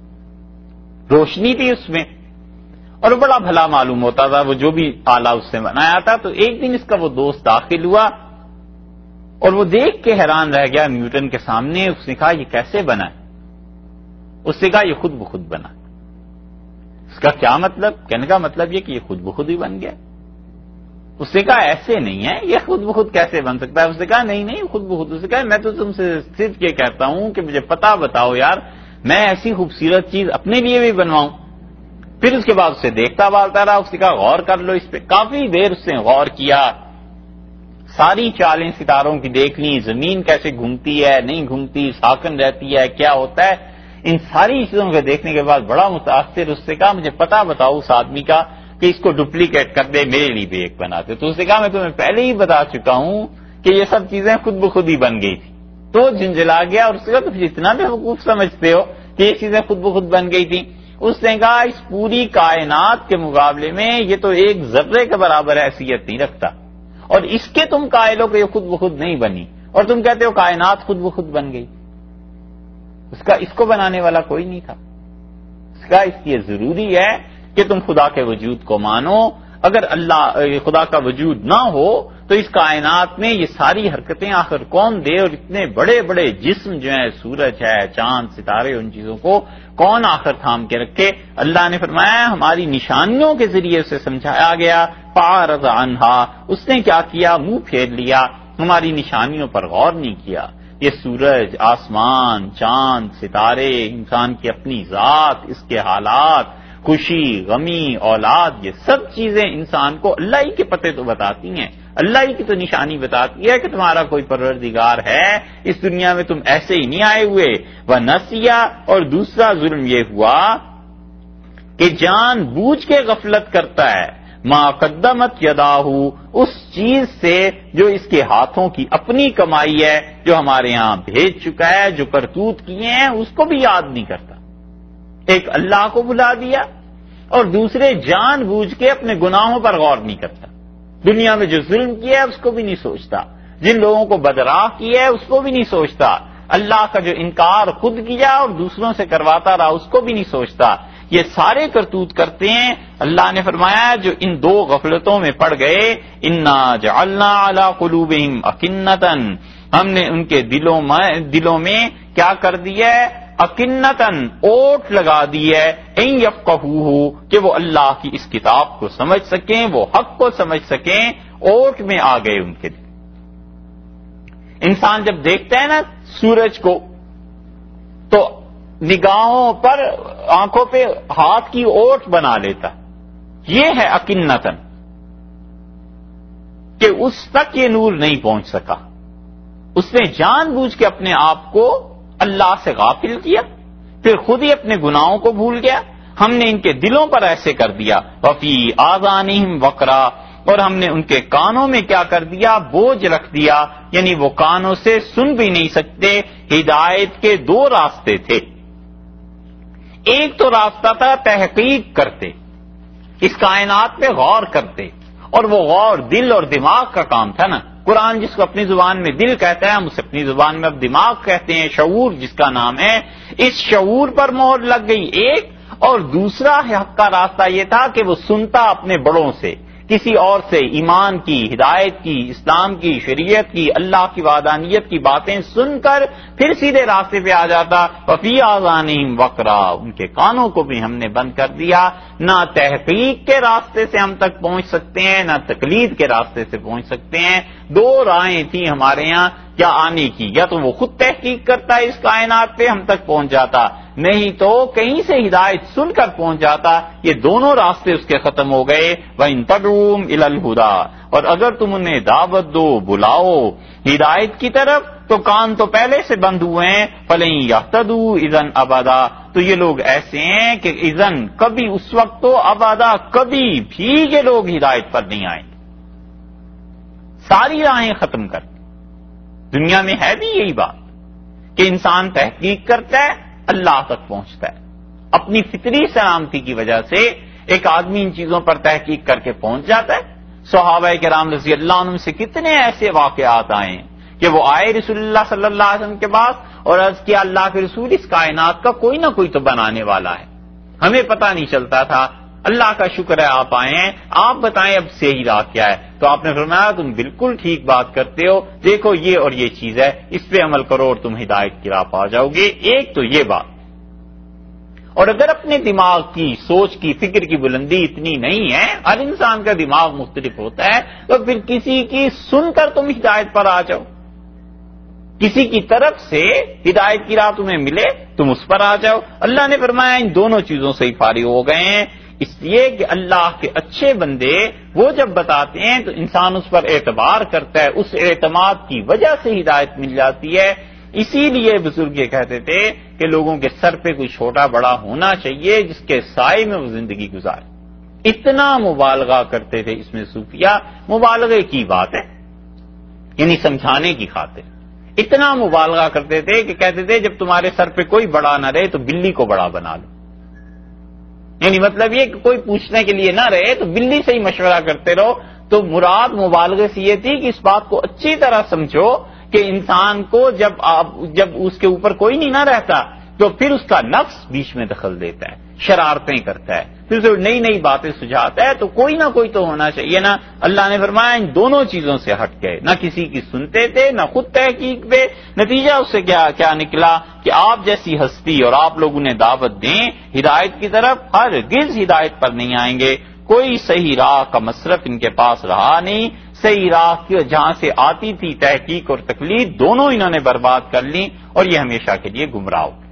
روشنی تھی اس میں اور بڑا بھلا معلوم ہوتا تھا وہ جو بھی آلہ اس سے بنایا تھا. تو ایک دن اس کا وہ دوست داخل ہوا اور وہ دیکھ کے حیران رہ گیا نیوٹن کے سامنے. اس نے کہا یہ کیسے بنا ہے؟ اس نے کہا یہ خود بخود بنا. اس کا کیا مطلب؟ کہنے کا مطلب یہ کہ یہ خود بخود ہی بن گیا. اس نے کہا ایسے نہیں ہے، یہ خود بخود کیسے بن سکتا ہے؟ اس نے کہا نہیں خود بخود. اس نے کہا میں تو تم سے صرف یہ کہتا ہوں کہ مجھے پتہ بتاؤ یار، میں ایسی خوبصورت چیز اپنے لیے بھی بنواؤں. پھر اس کے بعد اسے دیکھتا بالتا رہا. اس نے کہا غور کر لو اس پہ. کافی دیر اس نے غور کیا، ساری چالیں ستاروں کی دیکھ لی، زمین کیسے گھومتی ہے نہیں گھومتی، ساکن رہتی ہے کیا ہوتا ہے. ان ساری چیزوں کو دیکھنے کے بعد بڑا متاثر اس سے کہا مجھے پتہ بتاؤ اس آدمی کا کہ اس کو ڈپلیکیٹ کر دے، میرے لیے بھی ایک بنا دے. تو اس نے کہا میں تمہیں پہلے ہی بتا چکا ہوں کہ یہ سب چیزیں خود بخود ہی بن گئی تھی. تو جھنجھلا گیا اور اس نے کہا تم اتنا بے وقوف سمجھتے ہو کہ یہ چیزیں خود بخود بن گئی تھی. اس نے کہا اس پوری کائنات کے مقابلے میں یہ تو ایک ذرے کے برابر حیثیت نہیں رکھتا، اور اس کے تم قائل ہو کہ یہ خود بخود نہیں بنی، اور تم کہتے ہو کائنات خود بخود بن گئی. اس کو بنانے والا کوئی نہیں تھا. اس کا اس لیے ضروری ہے کہ تم خدا کے وجود کو مانو. اگر خدا کا وجود نہ ہو تو اس کائنات میں یہ ساری حرکتیں آخر کون دے، اور اتنے بڑے بڑے جسم جو ہیں، سورج ہے، چاند، ستارے، ان چیزوں کو کون آخر تھام کے رکھے. اللہ نے فرمایا ہماری نشانیوں کے ذریعے اسے سمجھایا گیا. فاعرض عنہا، اس نے کیا کیا؟ منہ پھیر لیا، ہماری نشانیوں پر غور نہیں کیا. یہ سورج، آسمان، چاند، ستارے، انسان کی اپنی ذات، اس کے حالات، خوشی، غمی، اولاد، یہ سب چیزیں انسان کو اللہ ہی کے پتے تو بتاتی ہیں. اللہ ہی کی تو نشانی بتاتی ہے کہ تمہارا کوئی پروردگار ہے. اس دنیا میں تم ایسے ہی نہیں آئے ہوئے. وہ نسیا، اور دوسرا ظلم یہ ہوا کہ جان بوجھ کے غفلت کرتا ہے ما قدمت یداہ، اس چیز سے جو اس کے ہاتھوں کی اپنی کمائی ہے، جو ہمارے ہاں بھیج چکا ہے، جو کرتوت کیے ہیں، اس کو بھی یاد نہیں کرتا. ایک اللہ کو بلا دیا اور دوسرے جان بوجھ کے اپنے گناہوں پر غور نہیں کرتا. دنیا میں جو ظلم کیا ہے اس کو بھی نہیں سوچتا، جن لوگوں کو بدراہ کیا ہے اس کو بھی نہیں سوچتا، اللہ کا جو انکار خود کیا اور دوسروں سے کرواتا رہا اس کو بھی نہیں سوچتا. یہ سارے کرتوت کرتے ہیں. اللہ نے فرمایا جو ان دو غفلتوں میں پڑ گئے، انا جعلنا علی قلوبہم اکنۃ، ہم نے ان کے دلوں میں کیا کر دیا ہے؟ اکنتن، اوٹ لگا دی ہے، ان یفقہوہ، کہ وہ اللہ کی اس کتاب کو سمجھ سکیں، وہ حق کو سمجھ سکیں. اوٹ میں آ گئے ان کے دل. انسان جب دیکھتا ہے نا سورج کو تو نگاہوں پر، آنکھوں پہ ہاتھ کی اوٹ بنا لیتا. یہ ہے اکنتن، کہ اس تک یہ نور نہیں پہنچ سکا. اس نے جان بوجھ کے اپنے آپ کو اللہ سے غافل کیا، پھر خود ہی اپنے گناہوں کو بھول گیا. ہم نے ان کے دلوں پر ایسے کر دیا. وفی آذانہم وقرا، اور ہم نے ان کے کانوں میں کیا کر دیا؟ بوجھ رکھ دیا، یعنی وہ کانوں سے سن بھی نہیں سکتے. ہدایت کے دو راستے تھے. ایک تو راستہ تھا تحقیق کرتے، اس کائنات میں غور کرتے، اور وہ غور دل اور دماغ کا کام تھا نا. قرآن جس کو اپنی زبان میں دل کہتا ہے، ہم اسے اپنی زبان میں اب دماغ کہتے ہیں. شعور جس کا نام ہے، اس شعور پر مہر لگ گئی ایک. اور دوسرا حق کا راستہ یہ تھا کہ وہ سنتا اپنے بڑوں سے، کسی اور سے ایمان کی، ہدایت کی، اسلام کی، شریعت کی، اللہ کی وحدانیت کی باتیں سن کر پھر سیدھے راستے پہ آ جاتا. وفی آذانہم وقرا، ان کے کانوں کو بھی ہم نے بند کر دیا. نہ تحقیق کے راستے سے ہم تک پہنچ سکتے ہیں، نہ تقلید کے راستے سے پہنچ سکتے ہیں. دو راہیں تھیں ہمارے یہاں کیا آنے کی، یا تو وہ خود تحقیق کرتا ہے اس کائنات پہ، ہم تک پہنچ جاتا، نہیں تو کہیں سے ہدایت سن کر پہنچ جاتا. یہ دونوں راستے اس کے ختم ہو گئے. وَإِن تَدْعُوهُمْ إِلَى الْهُدَىٰ، اور اگر تم انہیں دعوت دو، بلاؤ ہدایت کی طرف، تو کان تو پہلے سے بند ہوئے ہیں. فَلَن يَهْتَدُوا إِذًا أَبَدًا، تو یہ لوگ ایسے ہیں کہ اذن کبھی، اس وقت تو ابدا کبھی بھی یہ لوگ ہدایت پر نہیں آئیں. ساری راہیں ختم کر. دنیا میں ہے بھی یہی بات کہ انسان تحقیق کرتا ہے، اللہ تک پہنچتا ہے. اپنی فطری سلامتی کی وجہ سے ایک آدمی ان چیزوں پر تحقیق کر کے پہنچ جاتا ہے. صحابہ کرام رضی اللہ عنہم سے کتنے ایسے واقعات آئے ہیں کہ وہ آئے رسول اللہ صلی اللہ علیہ وسلم کے پاس اور عرض کیا اللہ کے رسول اس کائنات کا کوئی نہ کوئی تو بنانے والا ہے، ہمیں پتہ نہیں چلتا تھا، اللہ کا شکر ہے آپ آئے ہیں، آپ بتائیں اب صحیح راہ کیا ہے. تو آپ نے فرمایا تم بالکل ٹھیک بات کرتے ہو، دیکھو یہ اور یہ چیز ہے، اس پہ عمل کرو اور تم ہدایت کی راہ پا جاؤ گے. ایک تو یہ بات. اور اگر اپنے دماغ کی سوچ کی فکر کی بلندی اتنی نہیں ہے، ہر انسان کا دماغ مختلف ہوتا ہے، تو پھر کسی کی سن کر تم ہدایت پر آ جاؤ، کسی کی طرف سے ہدایت کی راہ تمہیں ملے تم اس پر آ جاؤ. اللہ نے فرمایا ان دونوں چیزوں سے ہی فارغ ہو گئے ہیں، اس لیے کہ اللہ کے اچھے بندے وہ جب بتاتے ہیں تو انسان اس پر اعتبار کرتا ہے، اس اعتماد کی وجہ سے ہدایت مل جاتی ہے. اسی لیے بزرگ یہ کہتے تھے کہ لوگوں کے سر پہ کوئی چھوٹا بڑا ہونا چاہیے جس کے سائے میں وہ زندگی گزارے. اتنا مبالغہ کرتے تھے اس میں صوفیہ، مبالغے کی بات ہے یعنی سمجھانے کی خاطر اتنا مبالغہ کرتے تھے کہ کہتے تھے جب تمہارے سر پہ کوئی بڑا نہ رہے تو بلی کو بڑا بنا لو. یعنی مطلب یہ کہ کوئی پوچھنے کے لیے نہ رہے تو بلی سے ہی مشورہ کرتے رہو. تو مراد مبالغے سے یہ تھی کہ اس بات کو اچھی طرح سمجھو کہ انسان کو جب اس کے اوپر کوئی نہیں نہ رہتا تو پھر اس کا نفس بیچ میں دخل دیتا ہے، شرارتیں کرتا ہے، پھر اسے نئی نئی باتیں سجھاتا ہے. تو کوئی نہ کوئی تو ہونا چاہیے نا. اللہ نے فرمایا ان دونوں چیزوں سے ہٹ گئے، نہ کسی کی سنتے تھے نہ خود تحقیق پہ. نتیجہ اس سے کیا نکلا کہ آپ جیسی ہستی اور آپ لوگوں نے دعوت دیں ہدایت کی طرف، ہرگز ہدایت پر نہیں آئیں گے. کوئی صحیح راہ کا مصرف ان کے پاس رہا نہیں. صحیح راہ جہاں سے آتی تھی تحقیق اور تقلید دونوں انہوں نے برباد کر لی اور یہ ہمیشہ کے لیے گمراہ ہو.